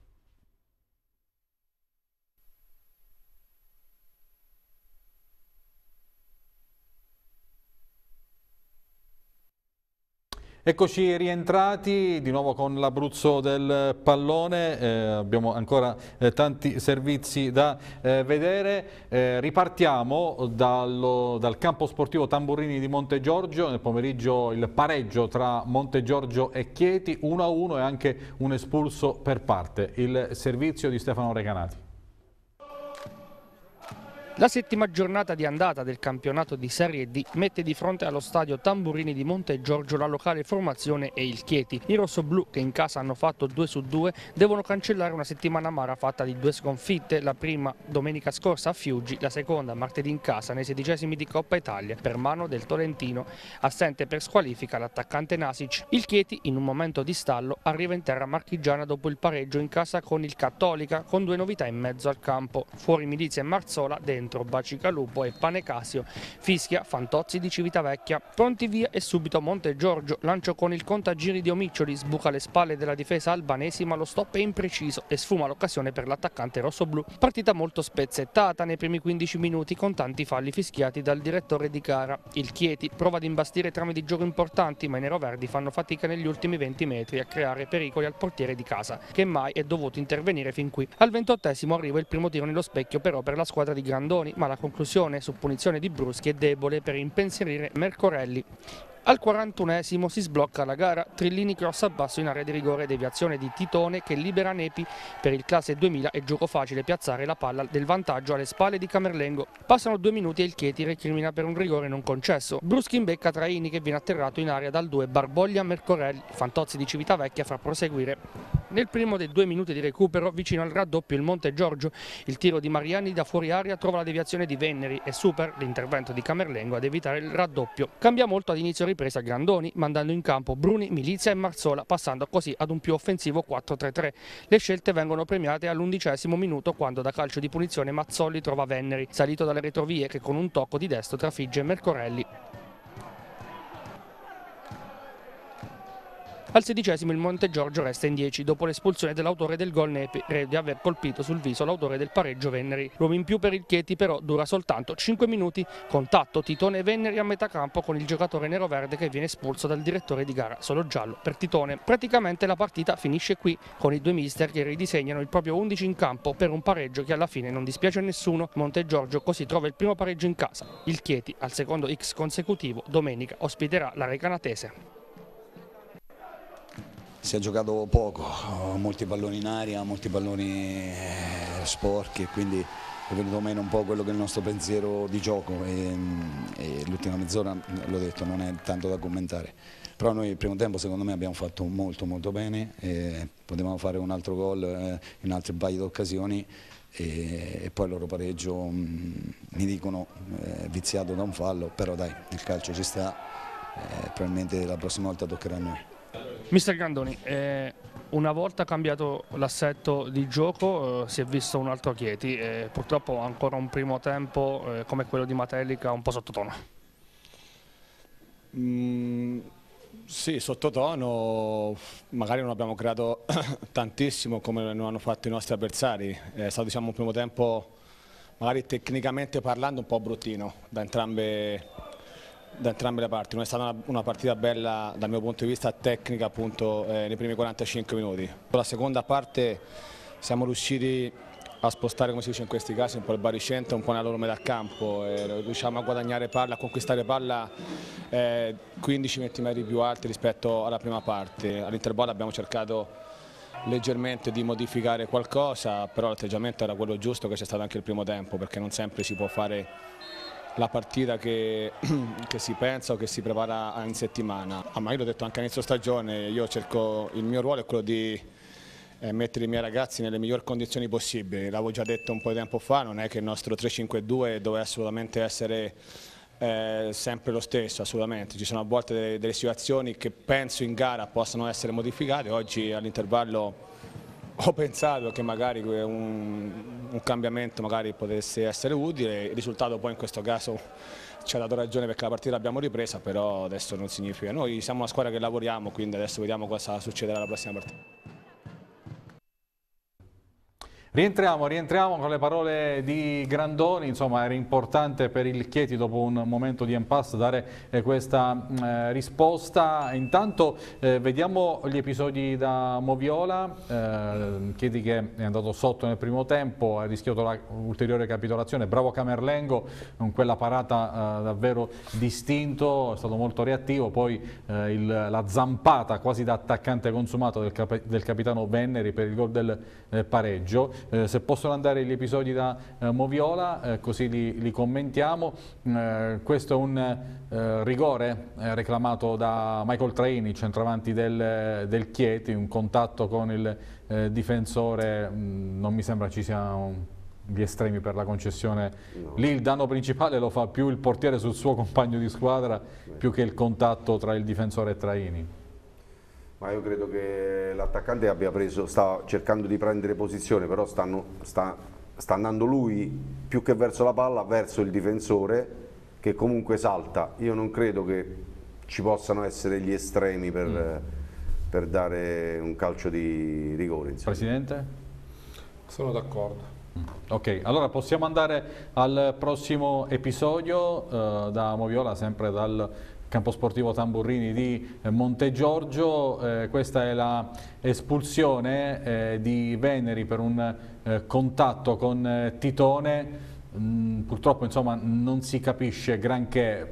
Eccoci rientrati di nuovo con l'Abruzzo del pallone, eh, abbiamo ancora eh, tanti servizi da eh, vedere. Eh, ripartiamo dallo, dal campo sportivo Tamburini di Montegiorgio, nel pomeriggio il pareggio tra Montegiorgio e Chieti, uno a uno e anche un espulso per parte. Il servizio di Stefano Recanati. La settima giornata di andata del campionato di Serie D mette di fronte allo stadio Tamburini di Montegiorgio la locale formazione e il Chieti. I rossoblù, che in casa hanno fatto due su due, devono cancellare una settimana amara fatta di due sconfitte, la prima domenica scorsa a Fiuggi, la seconda martedì in casa nei sedicesimi di Coppa Italia per mano del Tolentino. Assente per squalifica l'attaccante Nasic. Il Chieti, in un momento di stallo, arriva in terra marchigiana dopo il pareggio in casa con il Cattolica, con due novità in mezzo al campo. Fuori Milizia e Marzola, dentro Bacicalupo e Panecasio, fischia Fantozzi di Civitavecchia. Pronti via e subito Montegiorgio, lancio con il contagiri di Omiccioli, sbuca le spalle della difesa albanesi ma lo stop è impreciso e sfuma l'occasione per l'attaccante rossoblù. Partita molto spezzettata nei primi quindici minuti con tanti falli fischiati dal direttore di gara. Il Chieti prova ad imbastire trame di gioco importanti ma i neroverdi fanno fatica negli ultimi venti metri a creare pericoli al portiere di casa, che mai è dovuto intervenire fin qui. Al ventottesimo arriva il primo tiro nello specchio però per la squadra di Grandoni, ma la conclusione su punizione di Bruschi è debole per impensierire Mercorelli. Al quarantunesimo si sblocca la gara, Trillini cross a basso in area di rigore, deviazione di Titone che libera Nepi per il classe duemila e gioco facile piazzare la palla del vantaggio alle spalle di Camerlengo. Passano due minuti e il Chieti recrimina per un rigore non concesso. Bruschi in becca Traini che viene atterrato in area dal due Barboglia Mercorelli, Fantozzi di Civitavecchia fa proseguire. Nel primo dei due minuti di recupero, vicino al raddoppio il Monte Giorgio, il tiro di Mariani da fuori area trova la deviazione di Venneri e super l'intervento di Camerlengo ad evitare il raddoppio. Cambia molto ad inizio ripresa Grandoni, mandando in campo Bruni, Milizia e Marzola, passando così ad un più offensivo quattro tre tre. Le scelte vengono premiate all'undicesimo minuto quando da calcio di punizione Mazzolli trova Venneri, salito dalle retrovie che con un tocco di destro trafigge Mercorelli. Al sedicesimo il Monte Giorgio resta in dieci dopo l'espulsione dell'autore del gol Nepi, re di aver colpito sul viso l'autore del pareggio Venneri. L'uomo in più per il Chieti però dura soltanto cinque minuti, contatto Titone e Venneri a metà campo con il giocatore neroverde che viene espulso dal direttore di gara, solo giallo per Titone. Praticamente la partita finisce qui con i due mister che ridisegnano il proprio undici in campo per un pareggio che alla fine non dispiace a nessuno. Monte Giorgio così trova il primo pareggio in casa. Il Chieti al secondo X consecutivo domenica ospiterà la Recanatese. Si è giocato poco, molti palloni in aria, molti palloni sporchi e quindi è venuto meno un po' quello che è il nostro pensiero di gioco e, e l'ultima mezz'ora, l'ho detto, non è tanto da commentare. Però noi il primo tempo secondo me abbiamo fatto molto molto bene, e potevamo fare un altro gol eh, in altri paio di occasioni e, e poi il loro pareggio mh, mi dicono eh, viziato da un fallo, però dai, il calcio ci sta, eh, probabilmente la prossima volta toccherà a noi. Mister Grandoni, eh, una volta cambiato l'assetto di gioco eh, si è visto un altro Chieti e purtroppo ancora un primo tempo eh, come quello di Matelica un po' sottotono. Mm, sì, sottotono, magari non abbiamo creato tantissimo come non hanno fatto i nostri avversari, è stato diciamo, un primo tempo magari tecnicamente parlando un po' bruttino da entrambe da entrambe le parti. Non è stata una, una partita bella dal mio punto di vista tecnica appunto eh, nei primi quarantacinque minuti. La seconda parte siamo riusciti a spostare, come si dice in questi casi, un po' il baricentro, un po' nella loro metà campo, e riusciamo a guadagnare palla, a conquistare palla eh, quindici venti metri più alti rispetto alla prima parte. All'intervallo abbiamo cercato leggermente di modificare qualcosa, però l'atteggiamento era quello giusto che c'è stato anche il primo tempo, perché non sempre si può fare la partita che, che si pensa o che si prepara in settimana. Ah, ma io l'ho detto anche all'inizio stagione, io cerco, il mio ruolo è quello di eh, mettere i miei ragazzi nelle migliori condizioni possibili. L'avevo già detto un po' di tempo fa, non è che il nostro tre cinque due deve assolutamente essere eh, sempre lo stesso, assolutamente. Ci sono a volte delle, delle situazioni che penso in gara possano essere modificate. Oggi all'intervallo ho pensato che magari un, un cambiamento magari potesse essere utile, il risultato poi in questo caso ci ha dato ragione perché la partita l'abbiamo ripresa, però adesso non significa. Noi siamo una squadra che lavoriamo, quindi adesso vediamo cosa succederà la prossima partita. Rientriamo, rientriamo con le parole di Grandoni, insomma era importante per il Chieti dopo un momento di impasse dare eh, questa eh, risposta. Intanto eh, vediamo gli episodi da Moviola, eh, Chieti che è andato sotto nel primo tempo, ha rischiato l'ulteriore capitolazione, bravo Camerlengo con quella parata eh, davvero distinto, è stato molto reattivo, poi eh, il, la zampata quasi da attaccante consumato del, cap del capitano Venneri per il gol del eh, pareggio. Eh, se possono andare gli episodi da eh, Moviola, eh, così li, li commentiamo. Eh, questo è un eh, rigore eh, reclamato da Michael Traini, centravanti del, del Chieti, un contatto con il eh, difensore, mh, non mi sembra ci siano gli estremi per la concessione. No. Lì il danno principale lo fa più il portiere sul suo compagno di squadra, più che il contatto tra il difensore e Traini. Ma io credo che l'attaccante abbia preso, sta cercando di prendere posizione, però stanno, sta, sta andando lui più che verso la palla, verso il difensore che comunque salta. Io non credo che ci possano essere gli estremi per, mm. per dare un calcio di rigore. Insomma. Presidente? Sono d'accordo. Ok, allora possiamo andare al prossimo episodio eh, da Moviola, sempre dal campo sportivo Tamburrini di Montegiorgio. Eh, questa è la espulsione eh, di Venneri per un eh, contatto con eh, Titone. Mm, purtroppo insomma non si capisce granché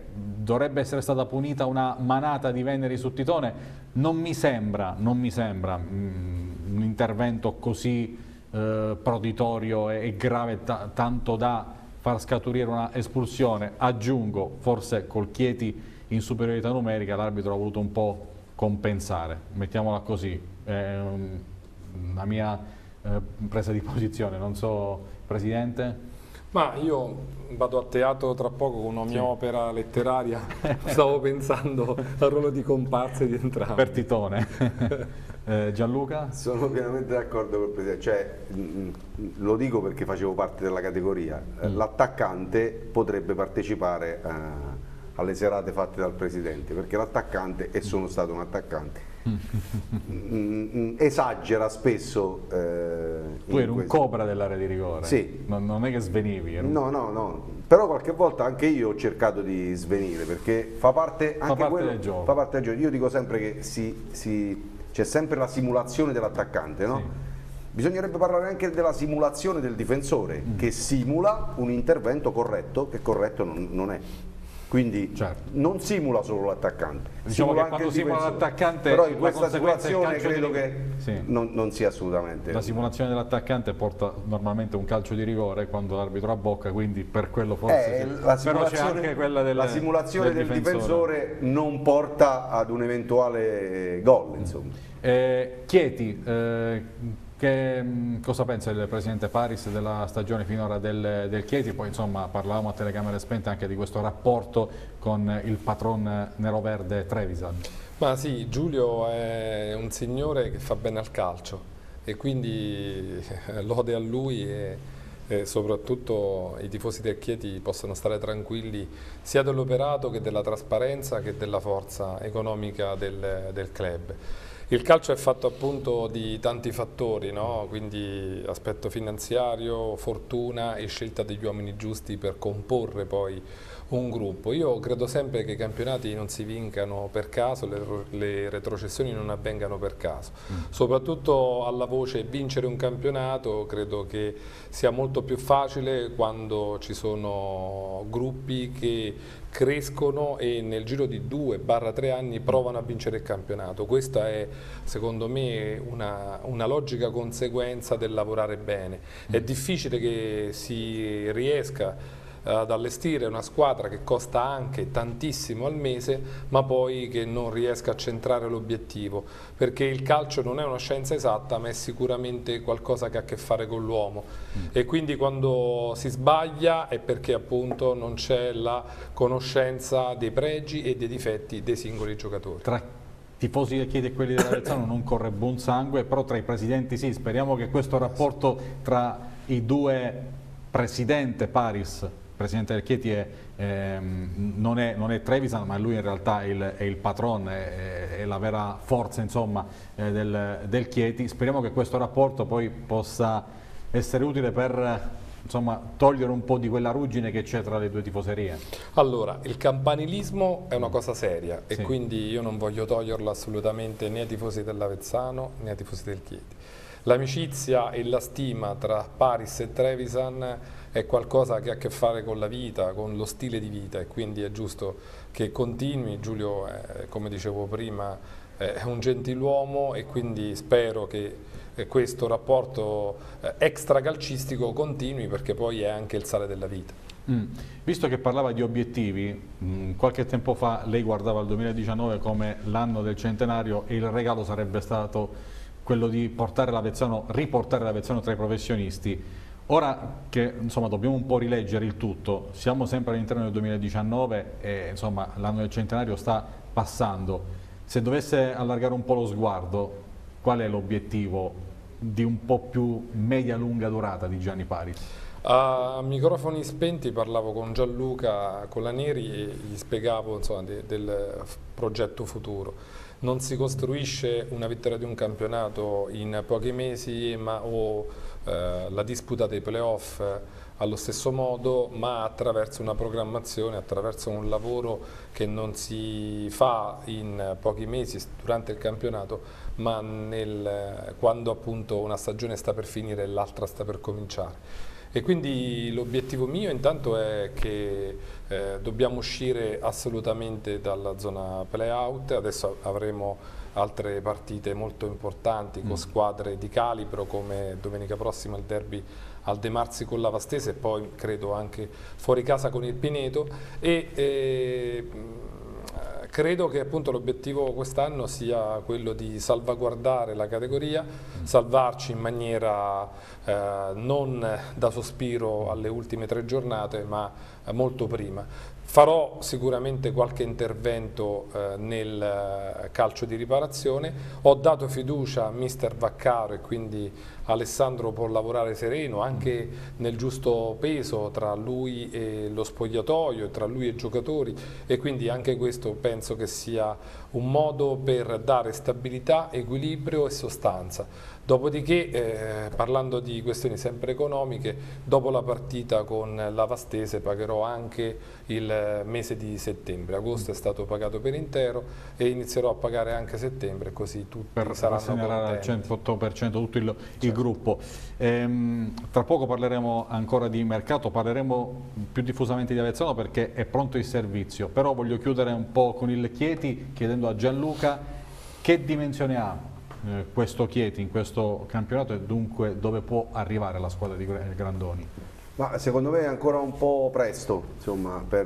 dovrebbe essere stata punita una manata di Veneri su Titone. Non mi sembra, non mi sembra mm, un intervento così eh, proditorio e, e grave tanto da far scaturire una espulsione. Aggiungo, forse col Chieti in superiorità numerica l'arbitro ha voluto un po' compensare, mettiamola così, è una mia eh, presa di posizione, non so, Presidente? Ma io vado a teatro tra poco con una mia sì. opera letteraria, stavo pensando al ruolo di comparsa di entrambi. Per Titone. eh, Gianluca? Sono pienamente d'accordo con il Presidente, cioè, mh, lo dico perché facevo parte della categoria, mm. l'attaccante potrebbe partecipare a, alle serate fatte dal Presidente, perché l'attaccante, e sono stato un attaccante, Mm, esagera spesso. Eh, tu eri un cobra dell'area di rigore, sì. non, non è che svenivi. Un... No, no, no, però qualche volta anche io ho cercato di svenire, perché fa parte, anche fa parte quello, del gioco. Fa parte del gioco. Io dico sempre che si, si, c'è sempre la simulazione dell'attaccante, no? Sì. Bisognerebbe parlare anche della simulazione del difensore, mm. che simula un intervento corretto, che corretto non, non è. Quindi certo. non simula solo l'attaccante, diciamo simula che quando simula l'attaccante, però in questa situazione credo di... che sì. non, non sia assolutamente. La simulazione dell'attaccante porta normalmente un calcio di rigore quando l'arbitro abbocca, quindi per quello forse eh, sì. la però c'è anche quella del, la simulazione del, del difensore. difensore non porta ad un eventuale gol, insomma. Eh, Chieti, eh, che, cosa pensa il Presidente Paris della stagione finora del, del Chieti? Poi insomma parlavamo a telecamere spente anche di questo rapporto con il patron neroverde Trevisan. Ma sì, Giulio è un signore che fa bene al calcio e quindi lode a lui e, e soprattutto i tifosi del Chieti possano stare tranquilli sia dell'operato che della trasparenza che della forza economica del, del club. Il calcio è fatto appunto di tanti fattori, no? Quindi aspetto finanziario, fortuna e scelta degli uomini giusti per comporre poi un gruppo. Io credo sempre che i campionati non si vincano per caso, le, le retrocessioni non avvengano per caso. Mm. Soprattutto alla voce vincere un campionato credo che sia molto più facile quando ci sono gruppi che crescono e nel giro di due barra tre anni provano a vincere il campionato. Questa è secondo me una, una logica conseguenza del lavorare bene. È difficile che si riesca ad allestire una squadra che costa anche tantissimo al mese ma poi che non riesca a centrare l'obiettivo, perché il calcio non è una scienza esatta ma è sicuramente qualcosa che ha a che fare con l'uomo mm. e quindi quando si sbaglia è perché appunto non c'è la conoscenza dei pregi e dei difetti dei singoli giocatori. Tra tifosi del Chieti e quelli dell'Avezzano non corre buon sangue, però tra i presidenti sì, speriamo che questo rapporto tra i due, Presidente Paris, Presidente del Chieti è, ehm, non, è, non è Trevisan, ma lui in realtà è il, è il patron, è, è la vera forza insomma, eh, del, del Chieti. Speriamo che questo rapporto poi possa essere utile per insomma, togliere un po' di quella ruggine che c'è tra le due tifoserie. Allora, il campanilismo è una cosa seria sì. e quindi io non voglio toglierlo assolutamente né ai tifosi dell'Avezzano né ai tifosi del Chieti. L'amicizia e la stima tra Paris e Trevisan è qualcosa che ha a che fare con la vita, con lo stile di vita e quindi è giusto che continui. Giulio, è, come dicevo prima, è un gentiluomo e quindi spero che questo rapporto extracalcistico continui perché poi è anche il sale della vita. Mm. Visto che parlava di obiettivi, mh, qualche tempo fa lei guardava il duemiladiciannove come l'anno del centenario e il regalo sarebbe stato quello di portare l'Avezzano, riportare l'Avezzano tra i professionisti. Ora che insomma, dobbiamo un po' rileggere il tutto, siamo sempre all'interno del duemiladiciannove e l'anno del centenario sta passando. Se dovesse allargare un po' lo sguardo, qual è l'obiettivo di un po' più media-lunga durata di Gianni Paris? A microfoni spenti parlavo con Gianluca Colaneri e gli spiegavo insomma, de, del progetto futuro. Non si costruisce una vittoria di un campionato in pochi mesi ma, o eh, la disputa dei playoff allo stesso modo, ma attraverso una programmazione, attraverso un lavoro che non si fa in pochi mesi durante il campionato, ma nel, quando appunto una stagione sta per finire e l'altra sta per cominciare. E quindi l'obiettivo mio intanto è che eh, dobbiamo uscire assolutamente dalla zona play-out, adesso avremo altre partite molto importanti con squadre di calibro come domenica prossima il derby al De Marzi con la Vastese e poi credo anche fuori casa con il Pineto e eh, credo che appunto l'obiettivo quest'anno sia quello di salvaguardare la categoria, salvarci in maniera eh, non da sospiro alle ultime tre giornate ma eh, molto prima. Farò sicuramente qualche intervento eh, nel calcio di riparazione, ho dato fiducia a mister Vaccaro e quindi Alessandro può lavorare sereno anche nel giusto peso tra lui e lo spogliatoio, tra lui e i giocatori e quindi anche questo penso che sia un modo per dare stabilità, equilibrio e sostanza. Dopodiché, eh, parlando di questioni sempre economiche, dopo la partita con la Vastese pagherò anche il mese di settembre. Agosto è stato pagato per intero e inizierò a pagare anche settembre, così tutti per saranno contenti. al centotto per cento tutto il, il certo. gruppo. Ehm, tra poco parleremo ancora di mercato, parleremo più diffusamente di Avezzano perché è pronto il servizio, però voglio chiudere un po' con il Chieti chiedendo a Gianluca che dimensione ha Eh, questo Chieti in questo campionato e dunque dove può arrivare la squadra di Grandoni? Ma secondo me è ancora un po' presto insomma, per,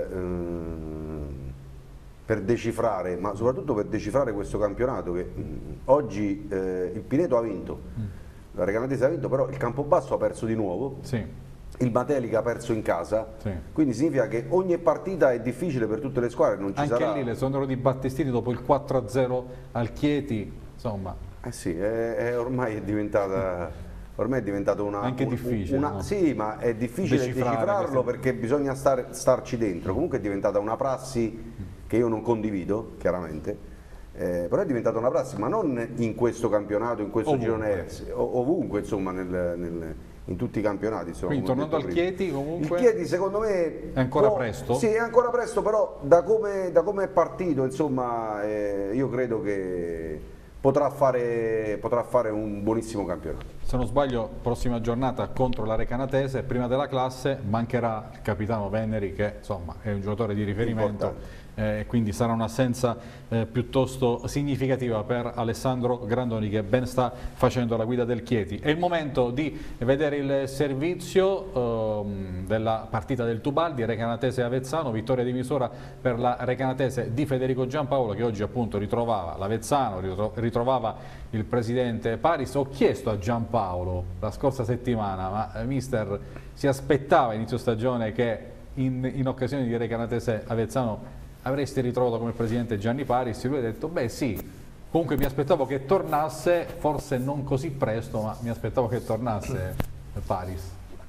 ehm, per decifrare, ma soprattutto per decifrare questo campionato che mh, oggi eh, il Pineto ha vinto, mm. la Recanatese ha vinto, però il Campobasso ha perso di nuovo. Sì. Il Matelica ha perso in casa, sì. Quindi significa che ogni partita è difficile per tutte le squadre. Non ci Anche sarà... lì l'esonero di Battistini dopo il quattro a zero al Chieti, insomma. Eh sì, è, è ormai è diventata, ormai è diventata una... Anche un, difficile. Una, no? Sì, ma è difficile Decifrare decifrarlo queste... perché bisogna star, starci dentro. Comunque è diventata una prassi che io non condivido, chiaramente. Eh, però è diventata una prassi, ma non in questo campionato, in questo girone, ovunque, insomma, nel... nel in tutti i campionati. Insomma, quindi tornando al Chieti comunque... Il Chieti secondo me... È ancora può, presto? Sì, è ancora presto, però da come, da come è partito, insomma, eh, io credo che potrà fare, potrà fare un buonissimo campionato. Se non sbaglio, prossima giornata contro la Recanatese, prima della classe, mancherà il capitano Veneri che insomma è un giocatore di riferimento. Eh, quindi sarà un'assenza eh, piuttosto significativa per Alessandro Grandoni che ben sta facendo la guida del Chieti. È il momento di vedere il servizio ehm, della partita del Tubaldi, Recanatese-Avezzano, vittoria di misura per la Recanatese di Federico Giampaolo che oggi appunto ritrovava l'Avezzano, ritro ritrovava il presidente Paris. Ho chiesto a Giampaolo la scorsa settimana, ma eh, mister si aspettava inizio stagione che in, in occasione di Recanatese-Avezzano avresti ritrovato come presidente Gianni Paris? Lui ha detto beh sì, comunque mi aspettavo che tornasse, forse non così presto, ma mi aspettavo che tornasse Paris.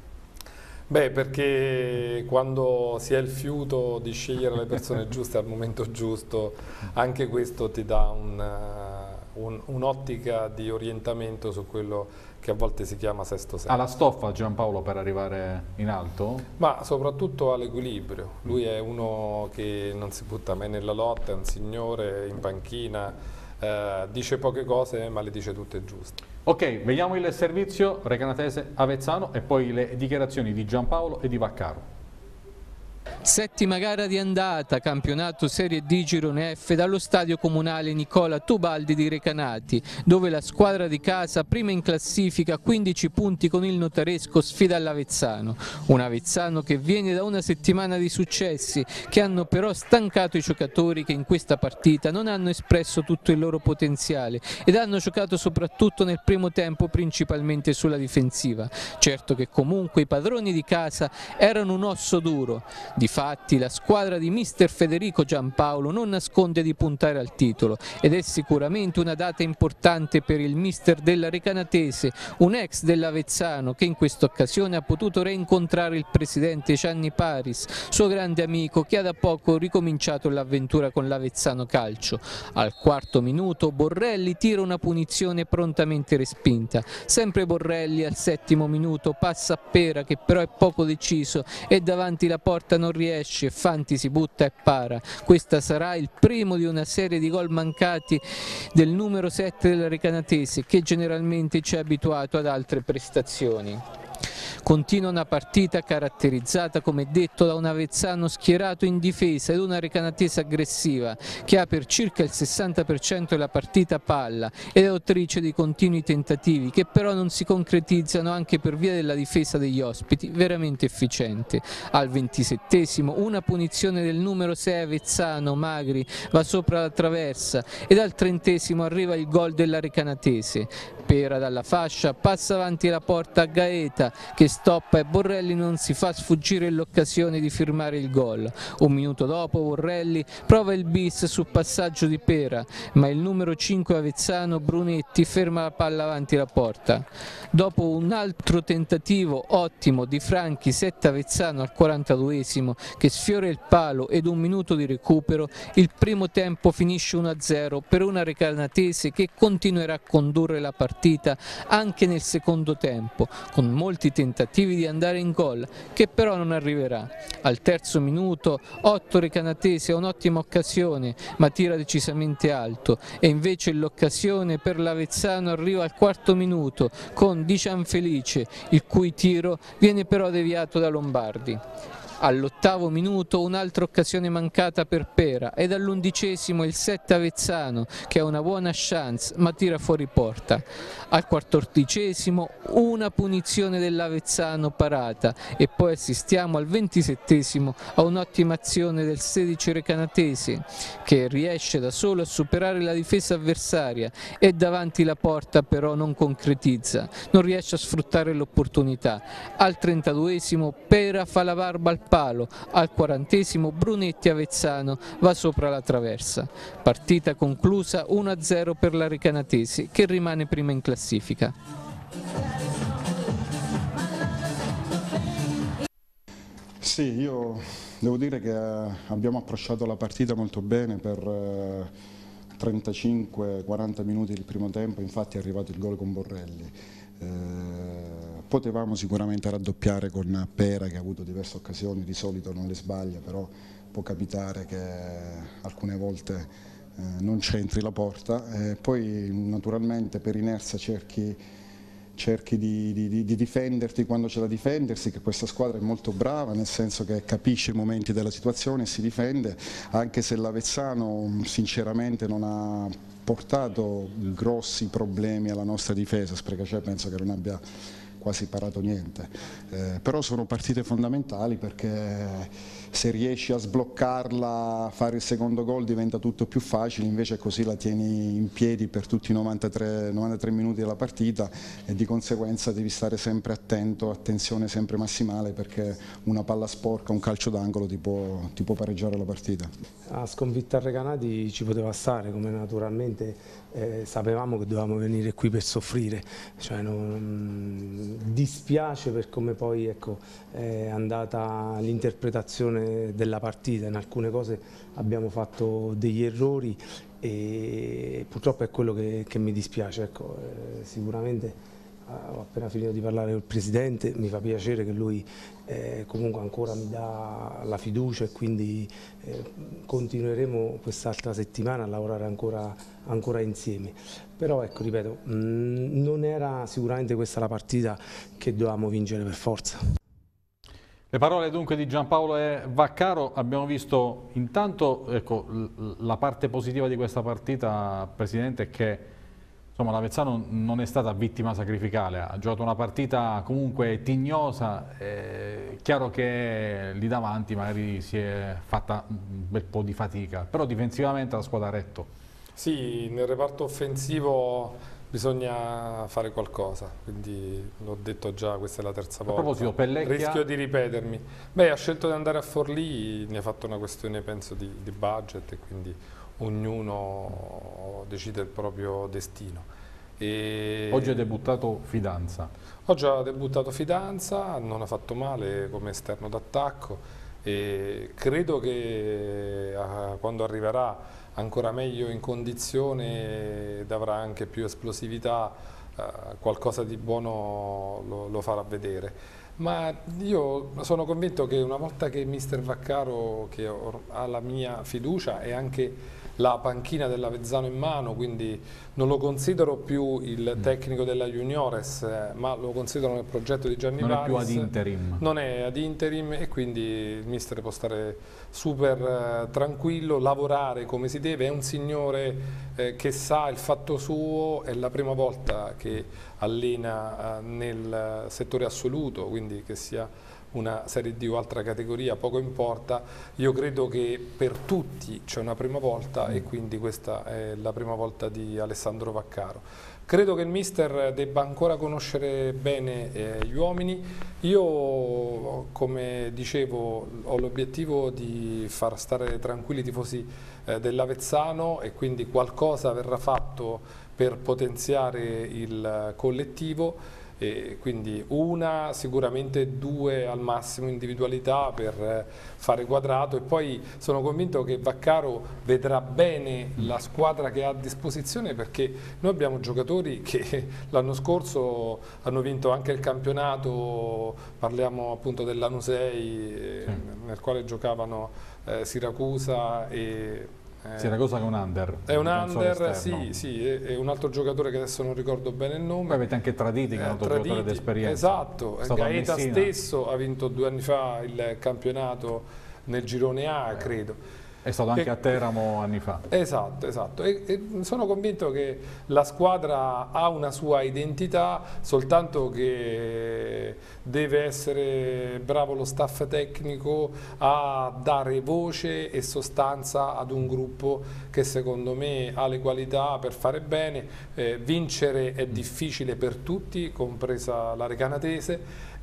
Beh, perché quando si ha il fiuto di scegliere le persone giuste al momento giusto, anche questo ti dà un'ottica un, un di orientamento su quello che a volte si chiama sesto senso. Ha la stoffa Giampaolo per arrivare in alto? Ma soprattutto all'equilibrio. Lui è uno che non si butta mai nella lotta, è un signore in panchina, eh, dice poche cose ma le dice tutte giuste. Ok, vediamo il servizio Recanatese-Avezzano e poi le dichiarazioni di Giampaolo e di Vaccaro. Settima gara di andata, campionato Serie D Girone F dallo stadio comunale Nicola Tubaldi di Recanati, dove la squadra di casa, prima in classifica, quindici punti con il notaresco, sfida l'Avezzano. Un Avezzano che viene da una settimana di successi, che hanno però stancato i giocatori che in questa partita non hanno espresso tutto il loro potenziale ed hanno giocato soprattutto nel primo tempo principalmente sulla difensiva. Certo che comunque i padroni di casa erano un osso duro. Difatti la squadra di mister Federico Giampaolo non nasconde di puntare al titolo ed è sicuramente una data importante per il mister della Recanatese, un ex dell'Avezzano che in questa occasione ha potuto reincontrare il presidente Gianni Paris, suo grande amico che ha da poco ricominciato l'avventura con l'Avezzano Calcio. Al quarto minuto Borrelli tira una punizione prontamente respinta. Sempre Borrelli al settimo minuto passa a Pera che però è poco deciso e davanti la porta non riesce, Fanti si butta e para. Questa sarà il primo di una serie di gol mancati del numero sette della Recanatese che generalmente ci ha abituato ad altre prestazioni. Continua una partita caratterizzata, come detto, da un Avezzano schierato in difesa ed una Recanatese aggressiva che ha per circa il sessanta per cento della partita palla ed è autrice di continui tentativi che però non si concretizzano anche per via della difesa degli ospiti veramente efficiente. Al ventisettesimo una punizione del numero sei Avezzano, Magri, va sopra la traversa ed al trentesimo arriva il gol della Recanatese. Pera dalla fascia passa avanti la porta a Gaeta che stoppa e Borrelli non si fa sfuggire l'occasione di firmare il gol. Un minuto dopo Borrelli prova il bis sul passaggio di Pera, ma il numero cinque Avezzano Brunetti ferma la palla avanti la porta. Dopo un altro tentativo ottimo di Franchi, sette Avezzano al quarantaduesimo che sfiora il palo ed un minuto di recupero, il primo tempo finisce uno a zero per una Recanatese che continuerà a condurre la partita anche nel secondo tempo, con molti tentativi di andare in gol che però non arriverà. Al terzo minuto otto Recanatese ha un'ottima occasione ma tira decisamente alto e invece l'occasione per l'Avezzano arriva al quarto minuto con Di Cianfelice, il cui tiro viene però deviato da Lombardi. All'ottavo minuto un'altra occasione mancata per Pera ed all'undicesimo il sette Avezzano che ha una buona chance ma tira fuori porta. Al quattordicesimo una punizione dell'Avezzano parata e poi assistiamo al ventisettesimo a un'ottima azione del sedici Recanatese che riesce da solo a superare la difesa avversaria e davanti la porta però non concretizza, non riesce a sfruttare l'opportunità. Al trentaduesimo Pera fa la barba al palo, al quarantesimo Brunetti Avezzano va sopra la traversa. Partita conclusa uno a zero per la Recanatese che rimane prima in classifica. Sì, io devo dire che abbiamo approcciato la partita molto bene per trentacinque quaranta minuti del primo tempo, infatti è arrivato il gol con Borrelli. Eh, potevamo sicuramente raddoppiare con Pera che ha avuto diverse occasioni, di solito non le sbaglia, però può capitare che alcune volte eh, non c'entri la porta. Eh, poi naturalmente per inerzia cerchi, cerchi di, di, di difenderti quando c'è da difendersi, che questa squadra è molto brava, nel senso che capisce i momenti della situazione e si difende, anche se l'Avezzano sinceramente non ha portato grossi problemi alla nostra difesa, Sprecacè penso che non abbia quasi parato niente, eh, però sono partite fondamentali perché se riesci a sbloccarla, a fare il secondo gol diventa tutto più facile, invece così la tieni in piedi per tutti i novantatré, novantatré minuti della partita e di conseguenza devi stare sempre attento, attenzione sempre massimale perché una palla sporca, un calcio d'angolo ti può, ti può pareggiare la partita. A sconfitta a Recanati ci poteva stare, come naturalmente eh, sapevamo che dovevamo venire qui per soffrire, cioè non, dispiace per come poi ecco, è andata l'interpretazione della partita, in alcune cose abbiamo fatto degli errori e purtroppo è quello che, che mi dispiace, ecco, eh, sicuramente ho appena finito di parlare con il Presidente, mi fa piacere che lui eh, comunque ancora mi dà la fiducia e quindi eh, continueremo quest'altra settimana a lavorare ancora, ancora insieme. Però ecco, ripeto, mh, non era sicuramente questa la partita che dovevamo vincere per forza. Le parole dunque di Giampaolo e Vaccaro. Abbiamo visto intanto ecco, la parte positiva di questa partita, Presidente, è che insomma, l'Avezzano non è stata vittima sacrificale, ha giocato una partita comunque tignosa, è chiaro che lì davanti magari si è fatta un bel po' di fatica, però difensivamente la squadra ha retto. Sì, nel reparto offensivo bisogna fare qualcosa, quindi l'ho detto già, questa è la terza volta. A proposito, Pellecchia... rischio di ripetermi. Beh, ha scelto di andare a Forlì, ne ha fatto una questione penso di, di budget e quindi ognuno decide il proprio destino. E oggi ha debuttato Fidanza. Oggi ha debuttato Fidanza, non ha fatto male come esterno d'attacco e credo che eh, quando arriverà ancora meglio in condizione ed avrà anche più esplosività, eh, qualcosa di buono lo, lo farà vedere. Ma io sono convinto che una volta che mister Vaccaro, che ha la mia fiducia e anche la panchina dell'Avezzano in mano, quindi non lo considero più il tecnico della Juniores, eh, ma lo considero nel progetto di Gianni non Varis. Non è più ad interim. Non è ad interim e quindi il mister può stare super eh, tranquillo, lavorare come si deve, è un signore eh, che sa il fatto suo, è la prima volta che allena eh, nel settore assoluto, quindi che sia una Serie D o altra categoria, poco importa. Io credo che per tutti c'è una prima volta e quindi questa è la prima volta di Alessandro Vaccaro. Credo che il mister debba ancora conoscere bene eh, gli uomini. Io, come dicevo, ho l'obiettivo di far stare tranquilli i tifosi eh, dell'Avezzano e quindi qualcosa verrà fatto per potenziare il collettivo. E quindi una, sicuramente due al massimo individualità per fare quadrato, e poi sono convinto che Vaccaro vedrà bene la squadra che ha a disposizione, perché noi abbiamo giocatori che l'anno scorso hanno vinto anche il campionato, parliamo appunto dell'Anusei, sì, nel quale giocavano eh, Siracusa e Eh, Siracusa che è un under. È un under, sì, sì, è, è un altro giocatore che adesso non ricordo bene il nome. Poi avete anche Traditi, che è un altro Traditi, giocatore d'esperienza. Esatto, Gaeta stesso ha vinto due anni fa il campionato nel girone A, credo. È stato anche e, a Teramo anni fa. Esatto, esatto. E, e sono convinto che la squadra ha una sua identità, soltanto che deve essere bravo lo staff tecnico a dare voce e sostanza ad un gruppo che secondo me ha le qualità per fare bene. Eh, vincere è difficile per tutti, compresa la Recanatese,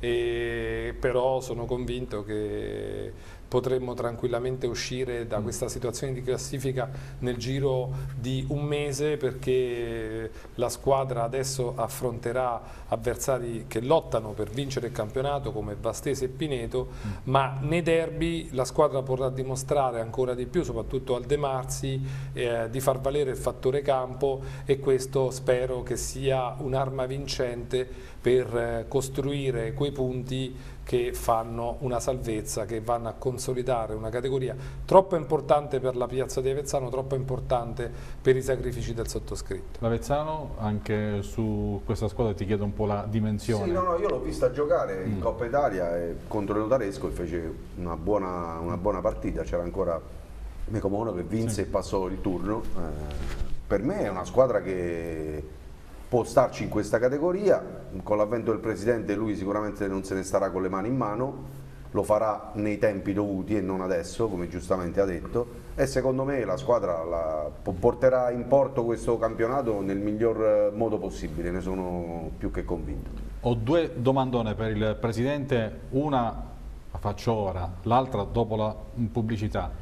e però sono convinto che potremmo tranquillamente uscire da questa situazione di classifica nel giro di un mese, perché la squadra adesso affronterà avversari che lottano per vincere il campionato come Vastese e Pineto, mm. ma nei derby la squadra potrà dimostrare ancora di più, soprattutto al De Marzi, eh, di far valere il fattore campo, e questo spero che sia un'arma vincente per eh, costruire quei punti che fanno una salvezza, che vanno a consolidare una categoria troppo importante per la piazza di Avezzano, troppo importante per i sacrifici del sottoscritto. L'Avezzano, anche su questa squadra ti chiedo un po' la dimensione. Sì, no, no, io l'ho vista giocare in mm. Coppa Italia e contro il Notaresco e fece una buona, una buona partita, c'era ancora Mecomono che vinse sì. e passò il turno. Eh, per me è una squadra che può starci in questa categoria, con l'avvento del presidente lui sicuramente non se ne starà con le mani in mano, lo farà nei tempi dovuti e non adesso, come giustamente ha detto, e secondo me la squadra la, porterà in porto questo campionato nel miglior modo possibile, ne sono più che convinto. Ho due domandone per il presidente, una la faccio ora, l'altra dopo la pubblicità.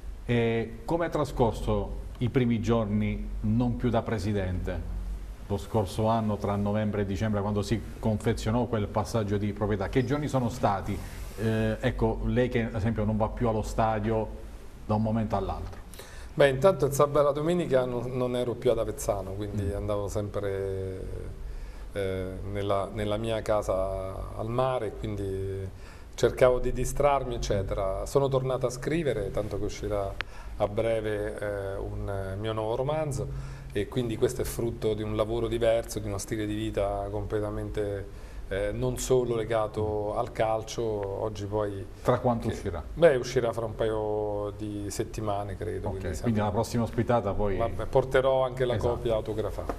E come ha trascorso i primi giorni non più da presidente? Lo scorso anno, tra novembre e dicembre, quando si confezionò quel passaggio di proprietà, che giorni sono stati? Eh, ecco, lei che ad esempio non va più allo stadio da un momento all'altro. Beh, intanto il sabato e la domenica non, non ero più ad Avezzano, quindi mm. andavo sempre eh, nella, nella mia casa al mare, quindi cercavo di distrarmi, eccetera. Sono tornato a scrivere, tanto che uscirà a breve eh, un mio nuovo romanzo, e quindi questo è frutto di un lavoro diverso, di uno stile di vita completamente eh, non solo legato al calcio. Oggi poi... Tra quanto che, uscirà? Beh, uscirà fra un paio di settimane, credo. Okay, quindi, quindi la prossima ospitata poi... Vabbè, porterò anche la esatto. copia autografata.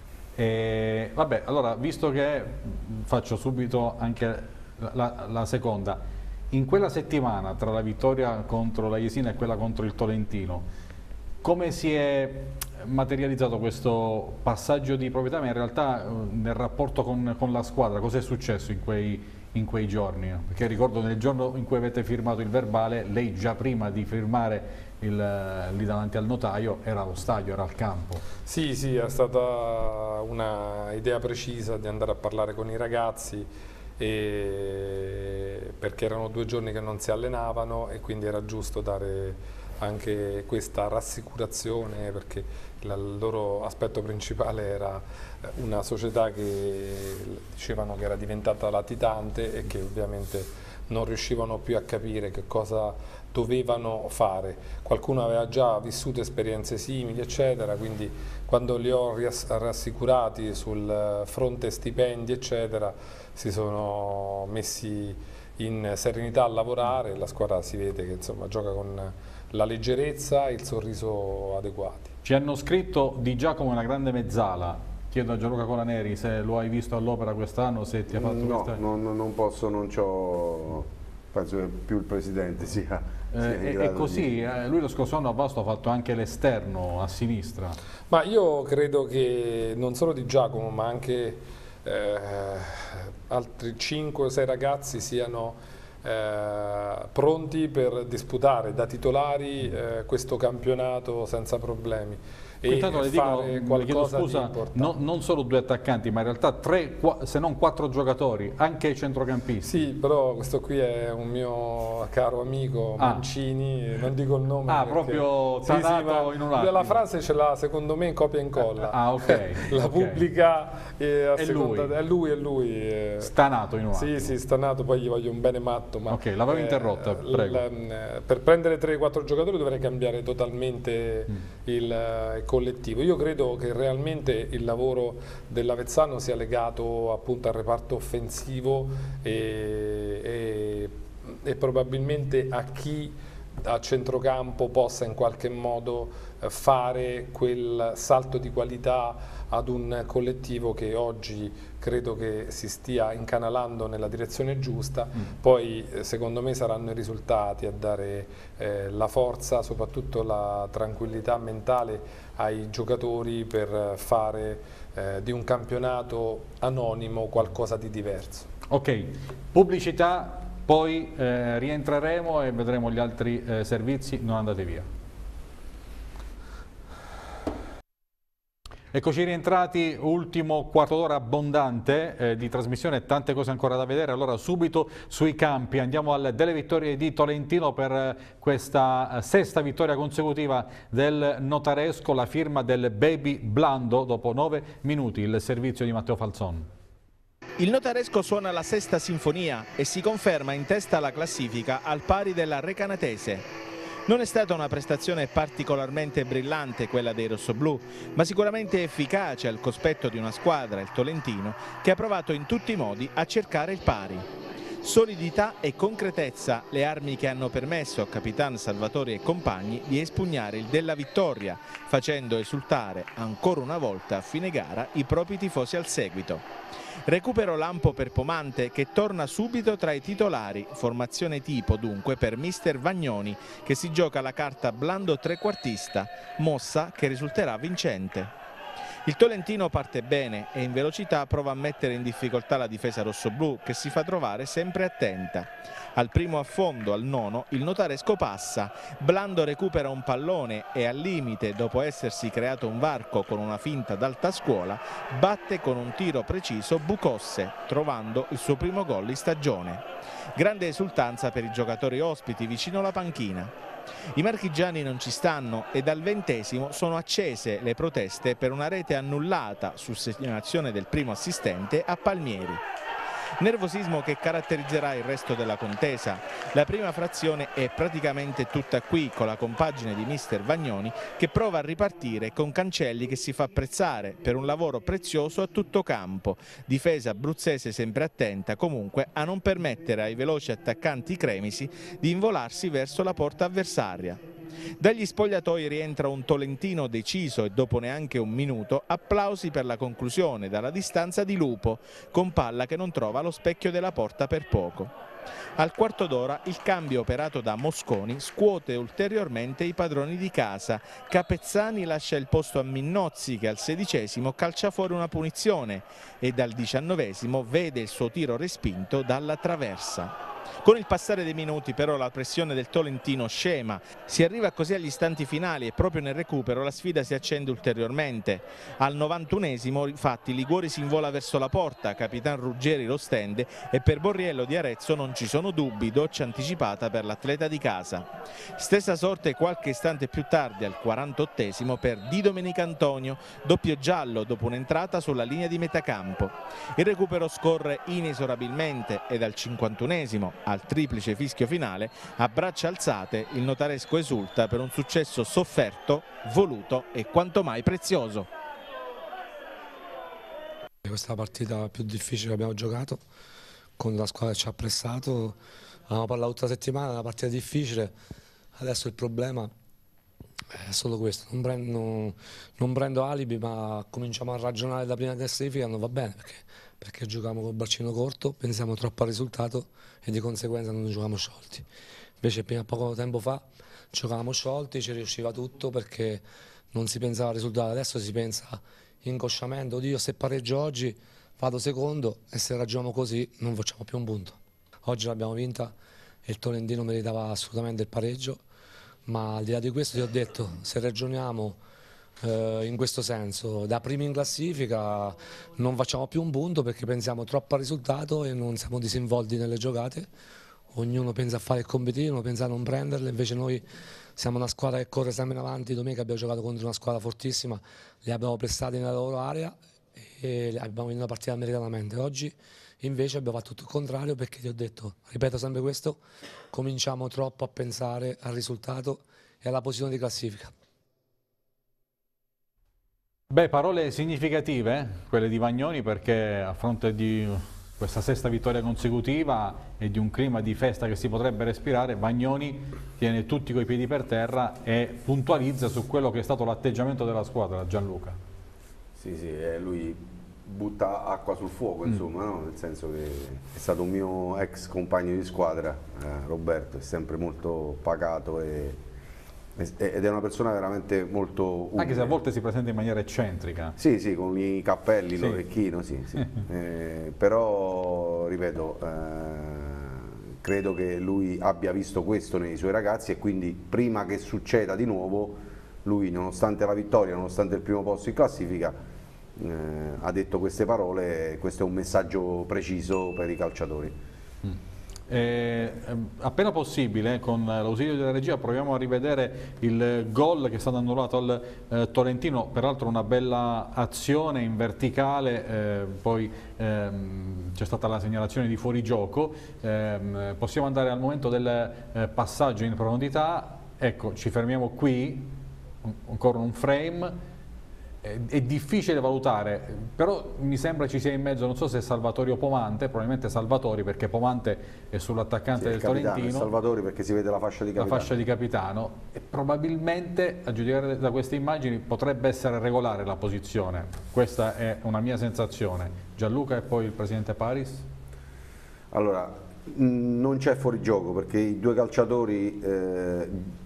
E, vabbè, allora, visto che faccio subito anche la, la, la seconda, in quella settimana tra la vittoria contro la Jesina e quella contro il Tolentino, come si è materializzato questo passaggio di proprietà, ma in realtà nel rapporto con, con la squadra, cosa è successo in quei, in quei giorni? Perché ricordo nel giorno in cui avete firmato il verbale, lei già prima di firmare il, lì davanti al notaio era allo stadio, era al campo. Sì, sì, è stata una idea precisa di andare a parlare con i ragazzi, e perché erano due giorni che non si allenavano e quindi era giusto dare anche questa rassicurazione, perché il loro aspetto principale era una società che dicevano che era diventata latitante e che ovviamente non riuscivano più a capire che cosa dovevano fare. Qualcuno aveva già vissuto esperienze simili, eccetera, quindi quando li ho rassicurati sul fronte stipendi, eccetera, si sono messi in serenità a lavorare e la squadra si vede che insomma gioca con la leggerezza e il sorriso adeguati. Ci hanno scritto di Giacomo una grande mezzala. Chiedo a Gianluca Colaneri se lo hai visto all'opera quest'anno, se ti ha fatto no, questa... non, non posso, non c'ho, penso che più il presidente sia, sia eh, è così, di... eh, lui lo scorso anno a Vasto ha fatto anche l'esterno a sinistra. Ma io credo che non solo di Giacomo ma anche eh, altri cinque o sei ragazzi siano eh, pronti per disputare da titolari eh, questo campionato senza problemi. E Intanto le dico, le chiedo scusa, no, non solo due attaccanti, ma in realtà tre, se non quattro giocatori, anche i centrocampisti. Sì, però questo qui è un mio caro amico ah. Mancini, non dico il nome. Ah, perché... proprio sì, sì, in un attimo. La frase ce l'ha secondo me in copia e incolla. Ah, ok. La okay. pubblica eh, a è, seconda... lui. è lui, è lui. Eh. Stanato in un attimo. Sì, sì, stanato, poi gli voglio un bene matto. Ma, ok, l'avevo eh, interrotta, prego. La, per prendere tre quattro giocatori dovrei cambiare totalmente mm. il, il collettivo. Io credo Credo che realmente il lavoro dell'Avezzano sia legato appunto al reparto offensivo e, e, e probabilmente a chi a centrocampo possa in qualche modo fare quel salto di qualità ad un collettivo che oggi credo che si stia incanalando nella direzione giusta. Mm. Poi secondo me saranno i risultati a dare eh, la forza, soprattutto la tranquillità mentale ai giocatori per fare eh, di un campionato anonimo qualcosa di diverso. Ok, pubblicità, poi eh, rientreremo e vedremo gli altri eh, servizi, non andate via. Eccoci rientrati, ultimo quarto d'ora abbondante eh, di trasmissione, tante cose ancora da vedere. Allora subito sui campi andiamo alle delle vittorie di Tolentino per eh, questa eh, sesta vittoria consecutiva del Notaresco, la firma del Baby Blando dopo nove minuti, il servizio di Matteo Falzon. Il Notaresco suona la sesta sinfonia e si conferma in testa alla classifica al pari della Recanatese. Non è stata una prestazione particolarmente brillante quella dei rossoblù, ma sicuramente efficace al cospetto di una squadra, il Tolentino, che ha provato in tutti i modi a cercare il pari. Solidità e concretezza, le armi che hanno permesso a Capitan Salvatori e compagni di espugnare il della vittoria, facendo esultare ancora una volta a fine gara i propri tifosi al seguito. Recupero lampo per Pomante che torna subito tra i titolari, formazione tipo dunque per mister Vagnoni che si gioca la carta blando trequartista, mossa che risulterà vincente. Il Tolentino parte bene e in velocità prova a mettere in difficoltà la difesa rossoblù che si fa trovare sempre attenta. Al primo affondo, al nono, il Notaresco passa, Blando recupera un pallone e al limite, dopo essersi creato un varco con una finta d'alta scuola, batte con un tiro preciso Bucosse, trovando il suo primo gol in stagione. Grande esultanza per i giocatori ospiti vicino alla panchina. I marchigiani non ci stanno e dal ventesimo sono accese le proteste per una rete annullata su segnalazione del primo assistente a Palmieri. Nervosismo che caratterizzerà il resto della contesa. La prima frazione è praticamente tutta qui con la compagine di mister Vagnoni che prova a ripartire con Cancelli che si fa apprezzare per un lavoro prezioso a tutto campo. Difesa abruzzese sempre attenta comunque a non permettere ai veloci attaccanti cremisi di involarsi verso la porta avversaria. Dagli spogliatoi rientra un Tolentino deciso e dopo neanche un minuto applausi per la conclusione dalla distanza di Lupo, con palla che non trova lo specchio della porta per poco. Al quarto d'ora il cambio operato da Mosconi scuote ulteriormente i padroni di casa. Capezzani lascia il posto a Minnozzi che al sedicesimo calcia fuori una punizione e dal diciannovesimo vede il suo tiro respinto dalla traversa. Con il passare dei minuti però la pressione del Tolentino scema, si arriva così agli istanti finali e proprio nel recupero la sfida si accende ulteriormente. Al novantunesimo infatti Liguori si invola verso la porta, Capitan Ruggeri lo stende e per Borriello di Arezzo non ci sono dubbi, doccia anticipata per l'atleta di casa. Stessa sorte qualche istante più tardi al quarantottesimo per Di Domenicantonio, doppio giallo dopo un'entrata sulla linea di metacampo. Il recupero scorre inesorabilmente ed al cinquantunesimo fino al triplice fischio finale, a braccia alzate il notaresco esulta per un successo sofferto, voluto e quanto mai prezioso. Questa è la partita più difficile che abbiamo giocato, con la squadra che ci ha pressato, abbiamo parlato tutta la settimana, è una partita difficile, adesso il problema è solo questo, non prendo, non prendo alibi, ma cominciamo a ragionare da prima classifica, non va bene, perché, perché giochiamo col bacino corto, pensiamo troppo al risultato e di conseguenza non giochiamo sciolti. Invece fino a poco tempo fa giocavamo sciolti, ci riusciva tutto perché non si pensava al risultato, adesso si pensa inconsciamente, oddio se pareggio oggi vado secondo e se ragioniamo così non facciamo più un punto. Oggi l'abbiamo vinta e il Tolentino meritava assolutamente il pareggio, ma al di là di questo ti ho detto, se ragioniamo eh, in questo senso, da primi in classifica non facciamo più un punto perché pensiamo troppo al risultato e non siamo disinvolti nelle giocate, ognuno pensa a fare il compitino, pensa a non prenderle, invece noi siamo una squadra che corre sempre in avanti, domenica abbiamo giocato contro una squadra fortissima, li abbiamo pressati nella loro area e abbiamo vinto la partita meritatamente. Oggi invece abbiamo fatto tutto il contrario perché ti ho detto, ripeto sempre questo, cominciamo troppo a pensare al risultato e alla posizione di classifica. Beh, parole significative, quelle di Vagnoni, perché a fronte di questa sesta vittoria consecutiva e di un clima di festa che si potrebbe respirare, Vagnoni tiene tutti coi piedi per terra e puntualizza su quello che è stato l'atteggiamento della squadra, Gianluca. Sì, sì, eh, lui butta acqua sul fuoco, insomma, mm. no? Nel senso che è stato un mio ex compagno di squadra, eh, Roberto, è sempre molto pacato e, ed è una persona veramente molto umile. Anche se a volte si presenta in maniera eccentrica. Sì, sì, con i cappelli, sì. l'orecchino, sì, sì. eh, però, ripeto, eh, credo che lui abbia visto questo nei suoi ragazzi e quindi prima che succeda di nuovo, lui nonostante la vittoria, nonostante il primo posto in classifica, Eh, ha detto queste parole, questo è un messaggio preciso per i calciatori. Mm. Eh, appena possibile, con l'ausilio della regia, proviamo a rivedere il gol che è stato annullato al eh, Tolentino, peraltro una bella azione in verticale, eh, poi ehm, c'è stata la segnalazione di fuorigioco. Eh, possiamo andare al momento del eh, passaggio in profondità. Ecco, ci fermiamo qui, ancora un frame. È difficile valutare, però mi sembra ci sia in mezzo, non so se è Salvatori o Pomante, probabilmente Salvatori perché Pomante è sull'attaccante sì, del capitano, Tolentino. Salvatori perché si vede la fascia di capitano. La fascia di capitano e probabilmente, a giudicare da queste immagini, potrebbe essere regolare la posizione. Questa è una mia sensazione. Gianluca e poi il presidente Paris? Allora, non c'è fuorigioco perché i due calciatori eh,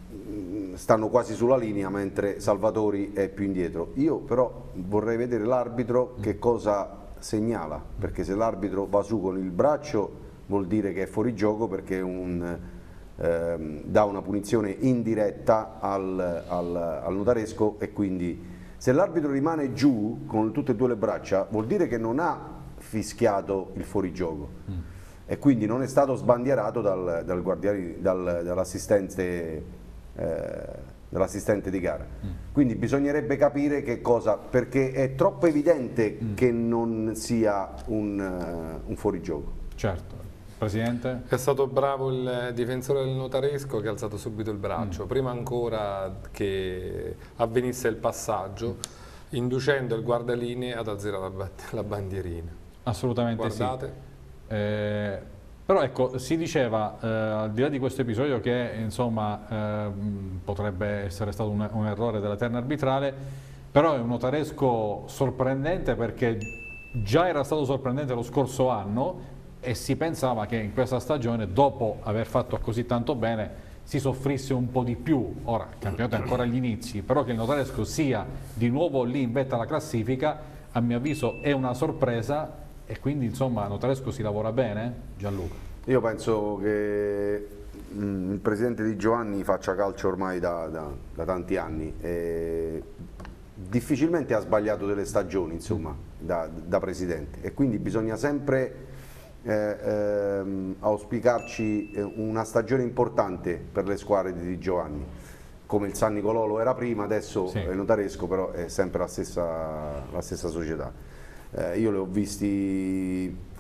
stanno quasi sulla linea mentre Salvatori è più indietro. Io però vorrei vedere l'arbitro che cosa segnala, perché se l'arbitro va su con il braccio vuol dire che è fuori gioco perché un, ehm, dà una punizione indiretta al, al, al notaresco e quindi se l'arbitro rimane giù con tutte e due le braccia vuol dire che non ha fischiato il fuorigioco mm. e quindi non è stato sbandierato dal, dal guardiani, dal, dall'assistente Eh, dell'assistente di gara, mm. quindi bisognerebbe capire che cosa, perché è troppo evidente mm. che non sia un, uh, un fuorigioco. Certo. Presidente? È stato bravo il difensore del notaresco che ha alzato subito il braccio, mm. prima ancora che avvenisse il passaggio, mm. inducendo il guardalinee ad azzerare la, la bandierina. Assolutamente. Guardate. Sì. Eh, Però ecco, si diceva, eh, al di là di questo episodio, che insomma eh, potrebbe essere stato un, un errore della terna arbitrale, però è un notaresco sorprendente perché già era stato sorprendente lo scorso anno e si pensava che in questa stagione, dopo aver fatto così tanto bene, si soffrisse un po' di più. Ora, il campionato è ancora agli inizi, però che il notaresco sia di nuovo lì in vetta alla classifica, a mio avviso è una sorpresa. E quindi insomma notaresco si lavora bene, Gianluca? Io penso che mh, il presidente Di Giovanni faccia calcio ormai da, da, da tanti anni e difficilmente ha sbagliato delle stagioni insomma da, da presidente e quindi bisogna sempre eh, ehm, auspicarci una stagione importante per le squadre di Di Giovanni, come il San Nicolò lo era prima, adesso sì. il notaresco però è sempre la stessa, la stessa società. Eh, io li ho visti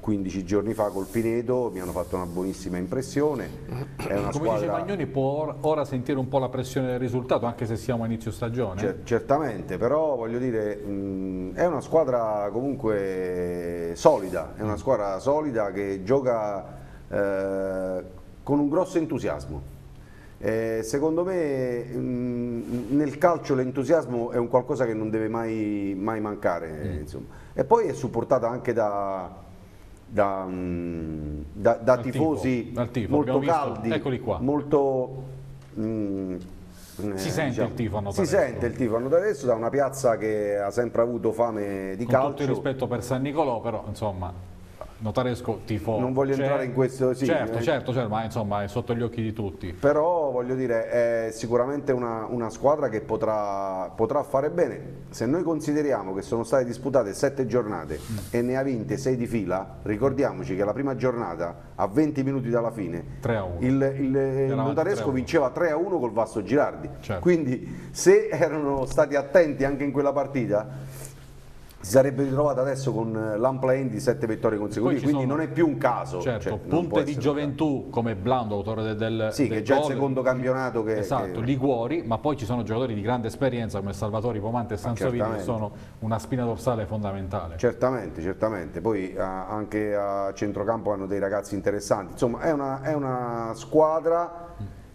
quindici giorni fa col Pineto, mi hanno fatto una buonissima impressione. È una Come squadra... dice Magnoni, può ora sentire un po' la pressione del risultato, anche se siamo a inizio stagione? Cer certamente, però voglio dire, mh, è una squadra comunque solida, è una squadra solida che gioca eh, con un grosso entusiasmo. Eh, secondo me mh, nel calcio l'entusiasmo è un qualcosa che non deve mai, mai mancare, mm. insomma. E poi è supportata anche da, da, mh, da, da tifosi tifo, tifo. molto caldi, eccoli qua. molto... Mh, si eh, sente diciamo, il tifo a si Notaresco. sente il tifo a Notaresco, da una piazza che ha sempre avuto fame di Con calcio. tutto il rispetto per San Nicolò, però insomma Notaresco tifo. Non voglio entrare in questo, sì, certo, eh. certo, certo, ma insomma è sotto gli occhi di tutti. Però voglio dire, è sicuramente una, una squadra che potrà, potrà fare bene. Se noi consideriamo che sono state disputate sette giornate mm. e ne ha vinte sei di fila, ricordiamoci che la prima giornata, a venti minuti dalla fine, tre a uno. il, il, il Notaresco vinceva tre a uno col Vasto Girardi. Certo. Quindi se erano stati attenti anche in quella partita, si sarebbe ritrovato adesso con l'unplane di sette vittorie consecutive, quindi sono, non è più un caso. Certo, cioè, punte di gioventù come Blando, autore del, del sì, del che già gol. il secondo campionato che... Esatto, che... Liguori, ma poi ci sono giocatori di grande esperienza come Salvatore Pomante e Sansovini che sono una spina dorsale fondamentale. Certamente, certamente, poi a, anche a centrocampo hanno dei ragazzi interessanti, insomma è una, è una squadra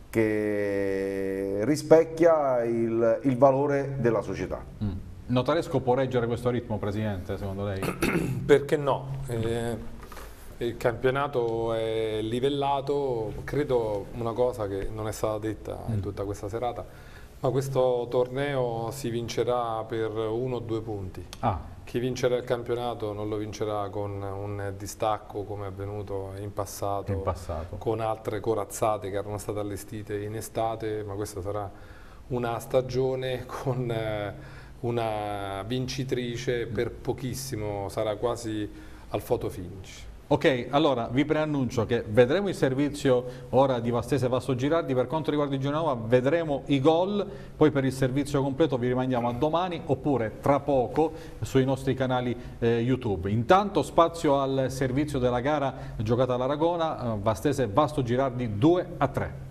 che rispecchia il, il valore della società. Mm. Notaresco può reggere questo ritmo, Presidente, secondo lei? Perché no? Eh, il campionato è livellato, credo una cosa che non è stata detta in tutta questa serata, ma questo torneo si vincerà per uno o due punti. Ah. Chi vincerà il campionato non lo vincerà con un distacco come è avvenuto in passato, in passato. con altre corazzate che erano state allestite in estate, ma questa sarà una stagione con... Eh, una vincitrice per pochissimo, sarà quasi al photo finish. Ok, allora vi preannuncio che vedremo il servizio ora di Vastese Vasto Girardi. Per quanto riguarda il Genova vedremo i gol, poi per il servizio completo vi rimandiamo a domani oppure tra poco sui nostri canali eh, YouTube. Intanto spazio al servizio della gara giocata all'Aragona, eh, Vastese Vasto Girardi due a tre.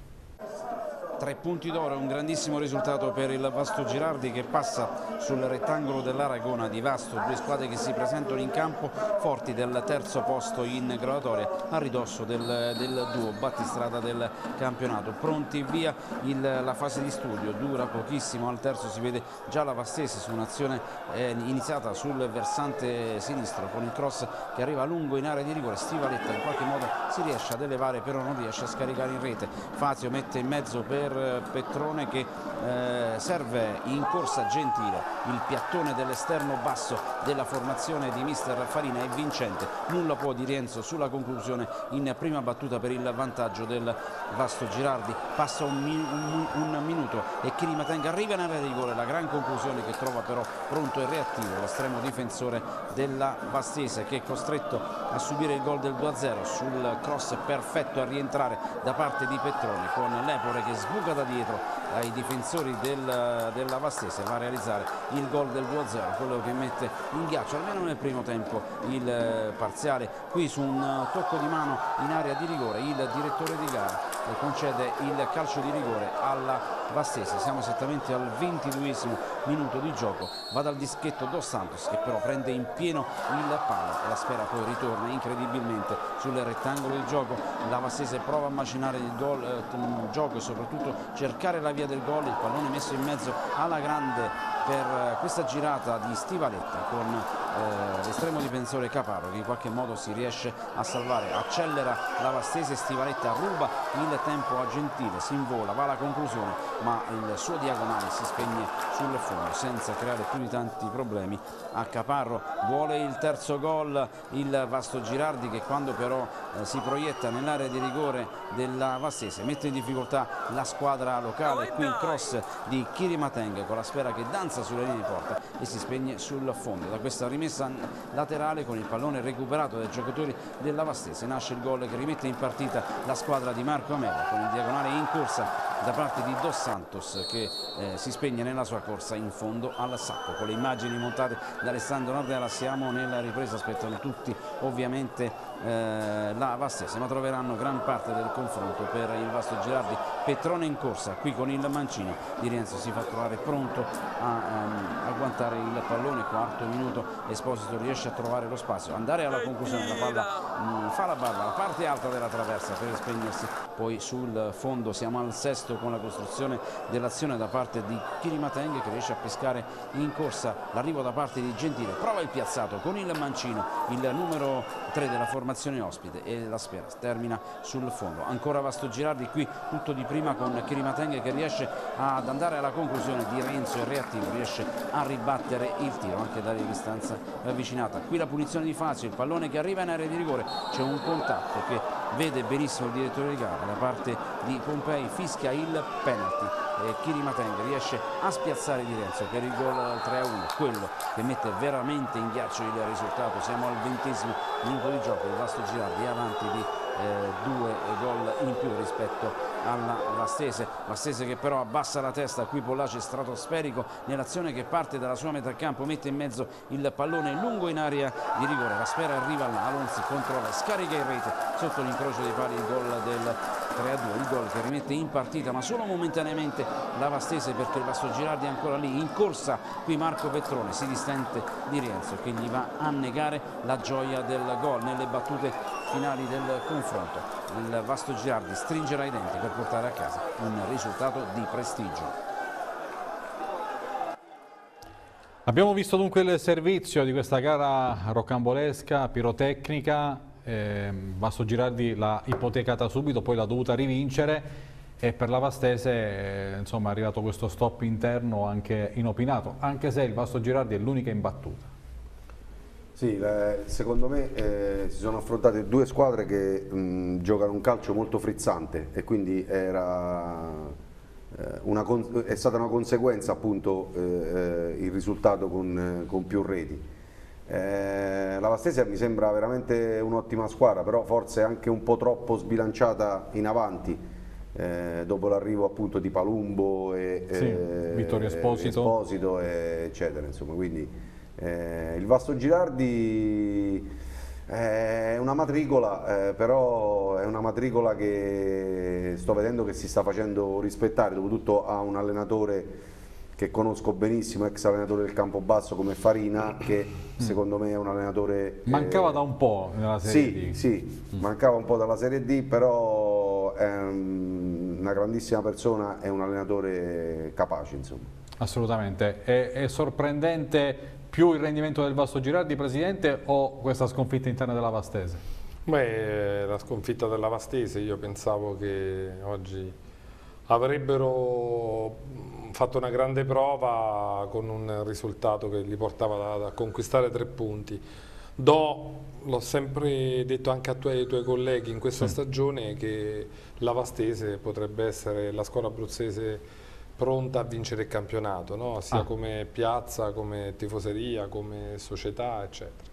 Tre punti d'oro, un grandissimo risultato per il Vasto Girardi che passa sul rettangolo dell'Aragona di Vasto, due squadre che si presentano in campo forti del terzo posto in graduatoria a ridosso del, del duo battistrada del campionato. Pronti via il, la fase di studio, dura pochissimo, al terzo si vede già la Vastese su un'azione eh, iniziata sul versante sinistro con il cross che arriva lungo in area di rigore, Stivaletta in qualche modo si riesce ad elevare però non riesce a scaricare in rete, Fazio mette in mezzo per Petrone che eh, serve in corsa Gentile, il piattone dell'esterno basso della formazione di mister Farina è vincente, nulla può di Rienzo sulla conclusione in prima battuta per il vantaggio del Vasto Girardi. Passa un, mi un, un minuto e Chirimatenga arriva in area di rigore, la gran conclusione che trova però pronto e reattivo l'estremo difensore della Vastese che è costretto a subire il gol del due a zero sul cross perfetto a rientrare da parte di Petrone con Lepore che sbuca da dietro ai difensori del, della Vastese, va a realizzare il gol del due a zero, quello che mette in ghiaccio almeno nel primo tempo il eh, parziale. Qui su un tocco di mano in area di rigore il direttore di gara concede il calcio di rigore alla Vastese. Siamo esattamente al ventiduesimo minuto di gioco, va dal dischetto Dos Santos che però prende in pieno il palo e la sfera poi ritorna incredibilmente sul rettangolo di gioco. La Vastese prova a macinare il gol, eh, gioco e soprattutto cercare la via del gol, il pallone messo in mezzo alla grande per questa girata di Stivaletta con eh, l'estremo difensore Caparro che in qualche modo si riesce a salvare, accelera la Vastese, Stivaletta ruba il tempo a Gentile, si invola, va alla conclusione ma il suo diagonale si spegne sul fondo senza creare più di tanti problemi a Caparro. Vuole il terzo gol il Vasto Girardi che quando però eh, si proietta nell'area di rigore della Vastese mette in difficoltà la squadra locale. Qui il cross di Chirimatenga con la sfera che danza sulla linea di porta e si spegne sul fondo. Da questa rimessa laterale con il pallone recuperato dai giocatori della Vastese nasce il gol che rimette in partita la squadra di Marco Amela con il diagonale in corsa da parte di Dos Santos che eh, si spegne nella sua corsa in fondo al sacco. Con le immagini montate da Alessandro Nardella siamo nella ripresa, aspettano tutti ovviamente eh, la Vastese, ma troveranno gran parte del confronto per il Vasto Girardi. Petrone in corsa qui con il mancino, Di Rienzo si fa trovare pronto a um, agguantare il pallone, quarto minuto, Esposito riesce a trovare lo spazio, andare alla conclusione, la palla mh, fa la barra, la parte alta della traversa per spegnersi poi sul fondo. Siamo al sesto con la costruzione dell'azione da parte di Chirimateng che riesce a pescare in corsa l'arrivo da parte di Gentile, prova il piazzato con il mancino, il numero tre della formazione ospite, e la sfera termina sul fondo. Ancora Vasto Girardi qui, tutto di prima con Chirimateng che riesce ad andare alla conclusione, Di Renzo è reattivo, riesce a ribattere il tiro anche dalle distanza avvicinata. Qui la punizione di Fazio, il pallone che arriva in area di rigore, c'è un contatto che vede benissimo il direttore di gara da parte di Pompei, fischia il penalty e Chirimateng riesce a spiazzare Di Renzo per il gol tre a uno, quello che mette veramente in ghiaccio il risultato. Siamo al ventesimo minuto di gioco, il Vasto Girardi è avanti di eh, due gol in più rispetto alla Vastese. Vastese che però abbassa la testa, qui Pollace stratosferico nell'azione che parte dalla sua metà campo, mette in mezzo il pallone lungo in area di rigore, la sfera arriva là, Alonzi controlla, scarica in rete sotto l'incrocio dei pali il gol del tre a due, il gol che rimette in partita ma solo momentaneamente la Vastese, perché il Vasto Girardi è ancora lì in corsa. Qui Marco Petrone si distende Di Rienzo che gli va a negare la gioia del gol nelle battute finali del confronto. Il Vasto Girardi stringerà i denti per portare a casa un risultato di prestigio. Abbiamo visto dunque il servizio di questa gara rocambolesca, pirotecnica. eh, Vasto Girardi l'ha ipotecata subito, poi l'ha dovuta rivincere, e per la Vastese eh, insomma, è arrivato questo stop interno anche inopinato, anche se il Vasto Girardi è l'unica imbattuta. Sì, le, secondo me eh, si sono affrontate due squadre che mh, giocano un calcio molto frizzante, e quindi era, eh, una, è stata una conseguenza appunto eh, il risultato con, con più reti. Eh, la Vastese mi sembra veramente un'ottima squadra, però forse anche un po' troppo sbilanciata in avanti. Eh, dopo l'arrivo appunto di Palumbo e sì, eh, Vittorio Esposito, Esposito e eccetera, insomma, quindi eh, il Vasto Girardi è una matricola, eh, però è una matricola che sto vedendo che si sta facendo rispettare, dopotutto ha un allenatore che conosco benissimo, ex allenatore del Campobasso come Farina, che secondo me è un allenatore... Mancava eh, da un po' nella Serie sì, D. Sì, mm. mancava un po' dalla Serie D, però è una grandissima persona, è un allenatore capace, insomma. Assolutamente. È, è sorprendente più il rendimento del Vasto Girardi, Presidente, o questa sconfitta interna della Vastese? Beh, la sconfitta della Vastese, io pensavo che oggi avrebbero fatto una grande prova con un risultato che li portava a conquistare tre punti. Do, l'ho sempre detto anche a tuoi, ai tuoi colleghi in questa sì. stagione, che la Vastese potrebbe essere la squadra abruzzese pronta a vincere il campionato, no? Sia ah. come piazza, come tifoseria, come società, eccetera.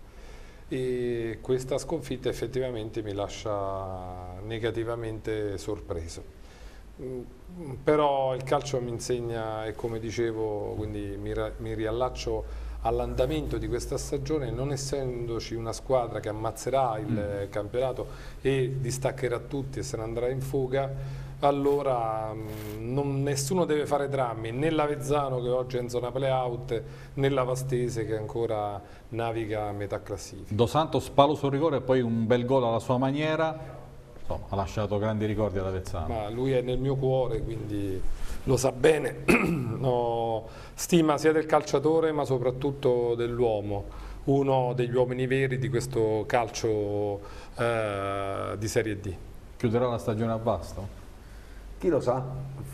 E questa sconfitta effettivamente mi lascia negativamente sorpreso. Però il calcio mi insegna, e come dicevo, quindi mi, mi riallaccio all'andamento di questa stagione, non essendoci una squadra che ammazzerà il mm. campionato e distaccherà tutti e se ne andrà in fuga, allora non, nessuno deve fare drammi, né l'Avezzano che oggi è in zona play-out, né la Vastese che ancora naviga a metà classifica. Dos Santos palo sul rigore e poi un bel gol alla sua maniera. Insomma, ha lasciato grandi ricordi ad Avezzano. Ma lui è nel mio cuore, quindi lo sa bene. Ho stima sia del calciatore ma soprattutto dell'uomo, uno degli uomini veri di questo calcio eh, di Serie D. Chiuderà la stagione a Vasto? Chi lo sa?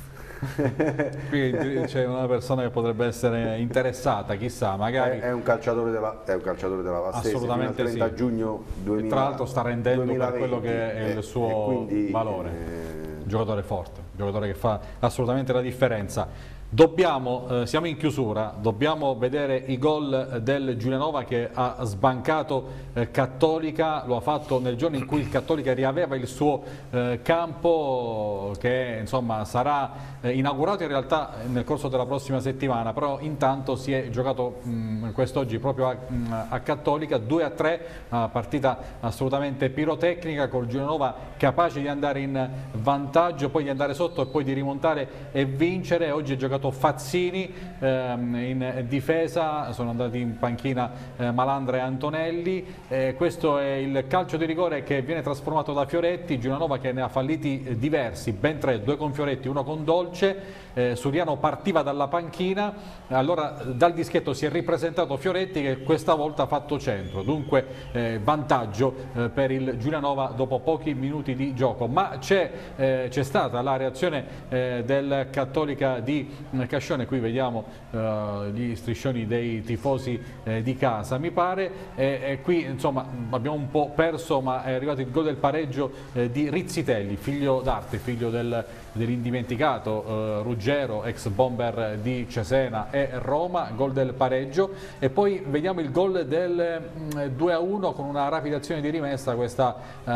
Qui c'è una persona che potrebbe essere interessata, chissà, magari. È, è un calciatore della, è un calciatore della Vastese. Assolutamente fino al trenta sì. giugno duemila, tra l'altro sta rendendo duemilaventi, per quello che è eh, il suo quindi, valore. Eh... Giocatore forte, giocatore che fa assolutamente la differenza. Dobbiamo, eh, siamo in chiusura, dobbiamo vedere i gol del Giulianova che ha sbancato eh, Cattolica, lo ha fatto nel giorno in cui il Cattolica riaveva il suo eh, campo che insomma sarà eh, inaugurato in realtà nel corso della prossima settimana, però intanto si è giocato quest'oggi proprio a, mh, a Cattolica, due a tre, una partita assolutamente pirotecnica col Giulianova capace di andare in vantaggio, poi di andare sotto e poi di rimontare e vincere. Oggi è giocato Fazzini ehm, in difesa, sono andati in panchina eh, Malandra e Antonelli. Eh, questo è il calcio di rigore che viene trasformato da Fioretti, Giulianova che ne ha falliti eh, diversi, ben tre, due con Fioretti, uno con Dolce. eh, Suriano partiva dalla panchina, allora dal dischetto si è ripresentato Fioretti che questa volta ha fatto centro, dunque eh, vantaggio eh, per il Giulianova dopo pochi minuti di gioco, ma c'è eh, stata la reazione eh, del Cattolica di Cascione. Qui vediamo uh, gli striscioni dei tifosi eh, di casa, mi pare, e, e qui insomma abbiamo un po' perso, ma è arrivato il gol del pareggio eh, di Rizzitelli, figlio d'arte, figlio del, dell'indimenticato eh, Ruggero, ex bomber di Cesena e Roma, gol del pareggio. E poi vediamo il gol del mm, due a uno con una rapida azione di rimessa, questa,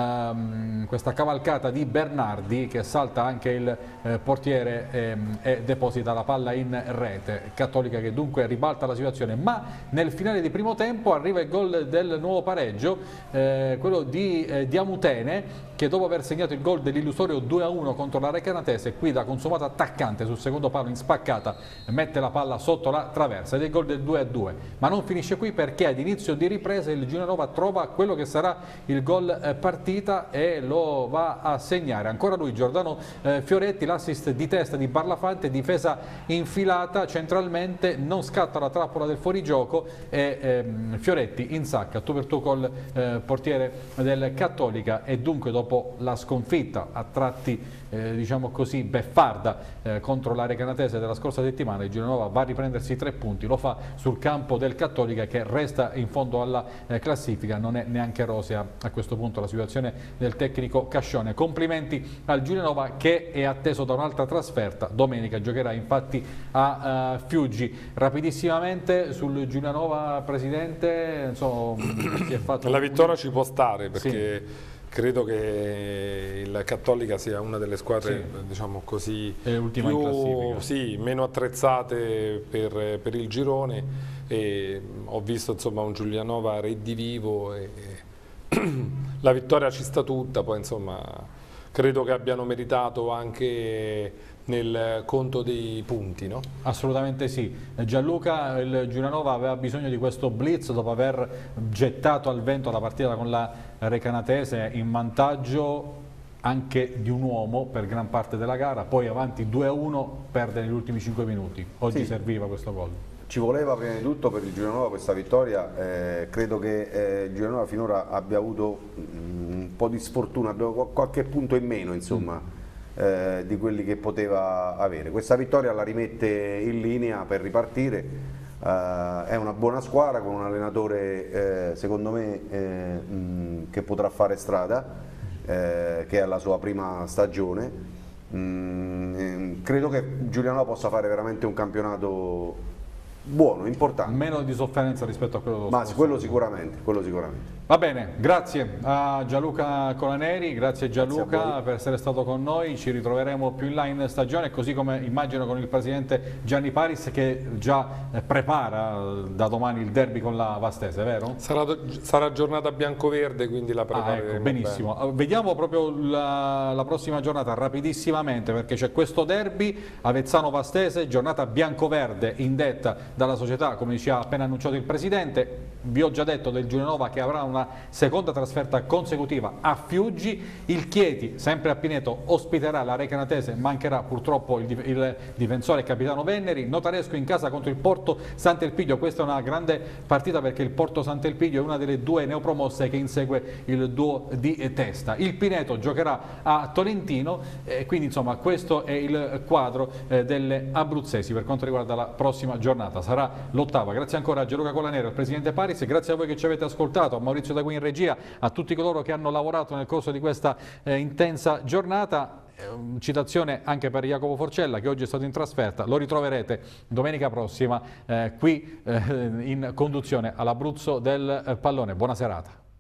um, questa cavalcata di Bernardi che salta anche il eh, portiere ehm, e deposita la palla in rete. Cattolica che dunque ribalta la situazione, ma nel finale di primo tempo arriva il gol del nuovo pareggio, eh, quello di eh, Diamutene, che dopo aver segnato il gol dell'illusorio due a uno contro la Recanatese, qui da consumato attaccante sul secondo palo in spaccata mette la palla sotto la traversa ed è il gol del due a due. Ma non finisce qui, perché ad inizio di ripresa il Giulianova trova quello che sarà il gol eh, partita e lo va a segnare ancora lui, Giordano eh, Fioretti, l'assist di testa di Barlafante, difesa infilata centralmente, non scatta la trappola del fuorigioco e ehm, Fioretti insacca tu per tu col eh, portiere del Cattolica. E dunque dopo la sconfitta a tratti eh, diciamo così beffarda eh, contro la Recanatese della scorsa settimana, il Giulianova va a riprendersi tre punti, lo fa sul campo del Cattolica che resta in fondo alla eh, classifica, non è neanche rosea a questo punto la situazione del tecnico Cascione. Complimenti al Giulianova che è atteso da un'altra trasferta, domenica giocherà infatti a uh, Fiuggi. Rapidissimamente sul Giulianova, presidente, insomma, si è fatto la vittoria ci può stare, perché sì, credo che il Cattolica sia una delle squadre, sì, diciamo così, ultima più, in classifica, sì, meno attrezzate per, per il girone, e ho visto insomma un Giulianova redivivo e la vittoria ci sta tutta. Poi insomma credo che abbiano meritato anche nel conto dei punti, no? Assolutamente sì. Gianluca, il Giulianova aveva bisogno di questo blitz dopo aver gettato al vento la partita con la Recanatese in vantaggio anche di un uomo per gran parte della gara, poi avanti due a uno perde negli ultimi cinque minuti. Oggi sì, serviva questo gol. Ci voleva prima di tutto per il Giulianova questa vittoria, eh, credo che eh, il Giulianova finora abbia avuto un po' di sfortuna, abbia qualche punto in meno insomma, mm. eh, di quelli che poteva avere. Questa vittoria la rimette in linea per ripartire, eh, è una buona squadra con un allenatore eh, secondo me eh, mh, che potrà fare strada, eh, che è alla sua prima stagione. Mm, credo che Giulianova possa fare veramente un campionato buono, importante. Meno di sofferenza rispetto a quello dello Ma scorso. quello sicuramente, quello sicuramente. Va bene, grazie a Gianluca Colaneri, grazie Gianluca grazie per essere stato con noi, ci ritroveremo più in là in stagione, così come immagino con il presidente Gianni Paris che già prepara da domani il derby con la Vastese, vero? Sarà, sarà giornata bianco-verde, quindi la prepareremo. Ah, ecco, benissimo. Bene. Vediamo proprio la, la prossima giornata rapidissimamente, perché c'è questo derby Avezzano-Vastese, giornata bianco-verde indetta dalla società, come ci ha appena annunciato il presidente. Vi ho già detto del Giulianova che avrà una seconda trasferta consecutiva a Fiuggi, il Chieti sempre a Pineto ospiterà la Recanatese, mancherà purtroppo il, il difensore e capitano Venneri. Notaresco in casa contro il Porto Sant'Elpidio, questa è una grande partita perché il Porto Sant'Elpidio è una delle due neopromosse che insegue il duo di testa. Il Pineto giocherà a Tolentino, eh, quindi insomma questo è il quadro eh, delle abruzzesi per quanto riguarda la prossima giornata. sarà l'ottava. Grazie ancora a Gianluca Colanero, al Presidente Paris, grazie a voi che ci avete ascoltato, a Maurizio D'Agui in regia, a tutti coloro che hanno lavorato nel corso di questa eh, intensa giornata. Citazione anche per Jacopo Forcella, che oggi è stato in trasferta. Lo ritroverete domenica prossima eh, qui eh, in conduzione all'Abruzzo del Pallone. Buona serata.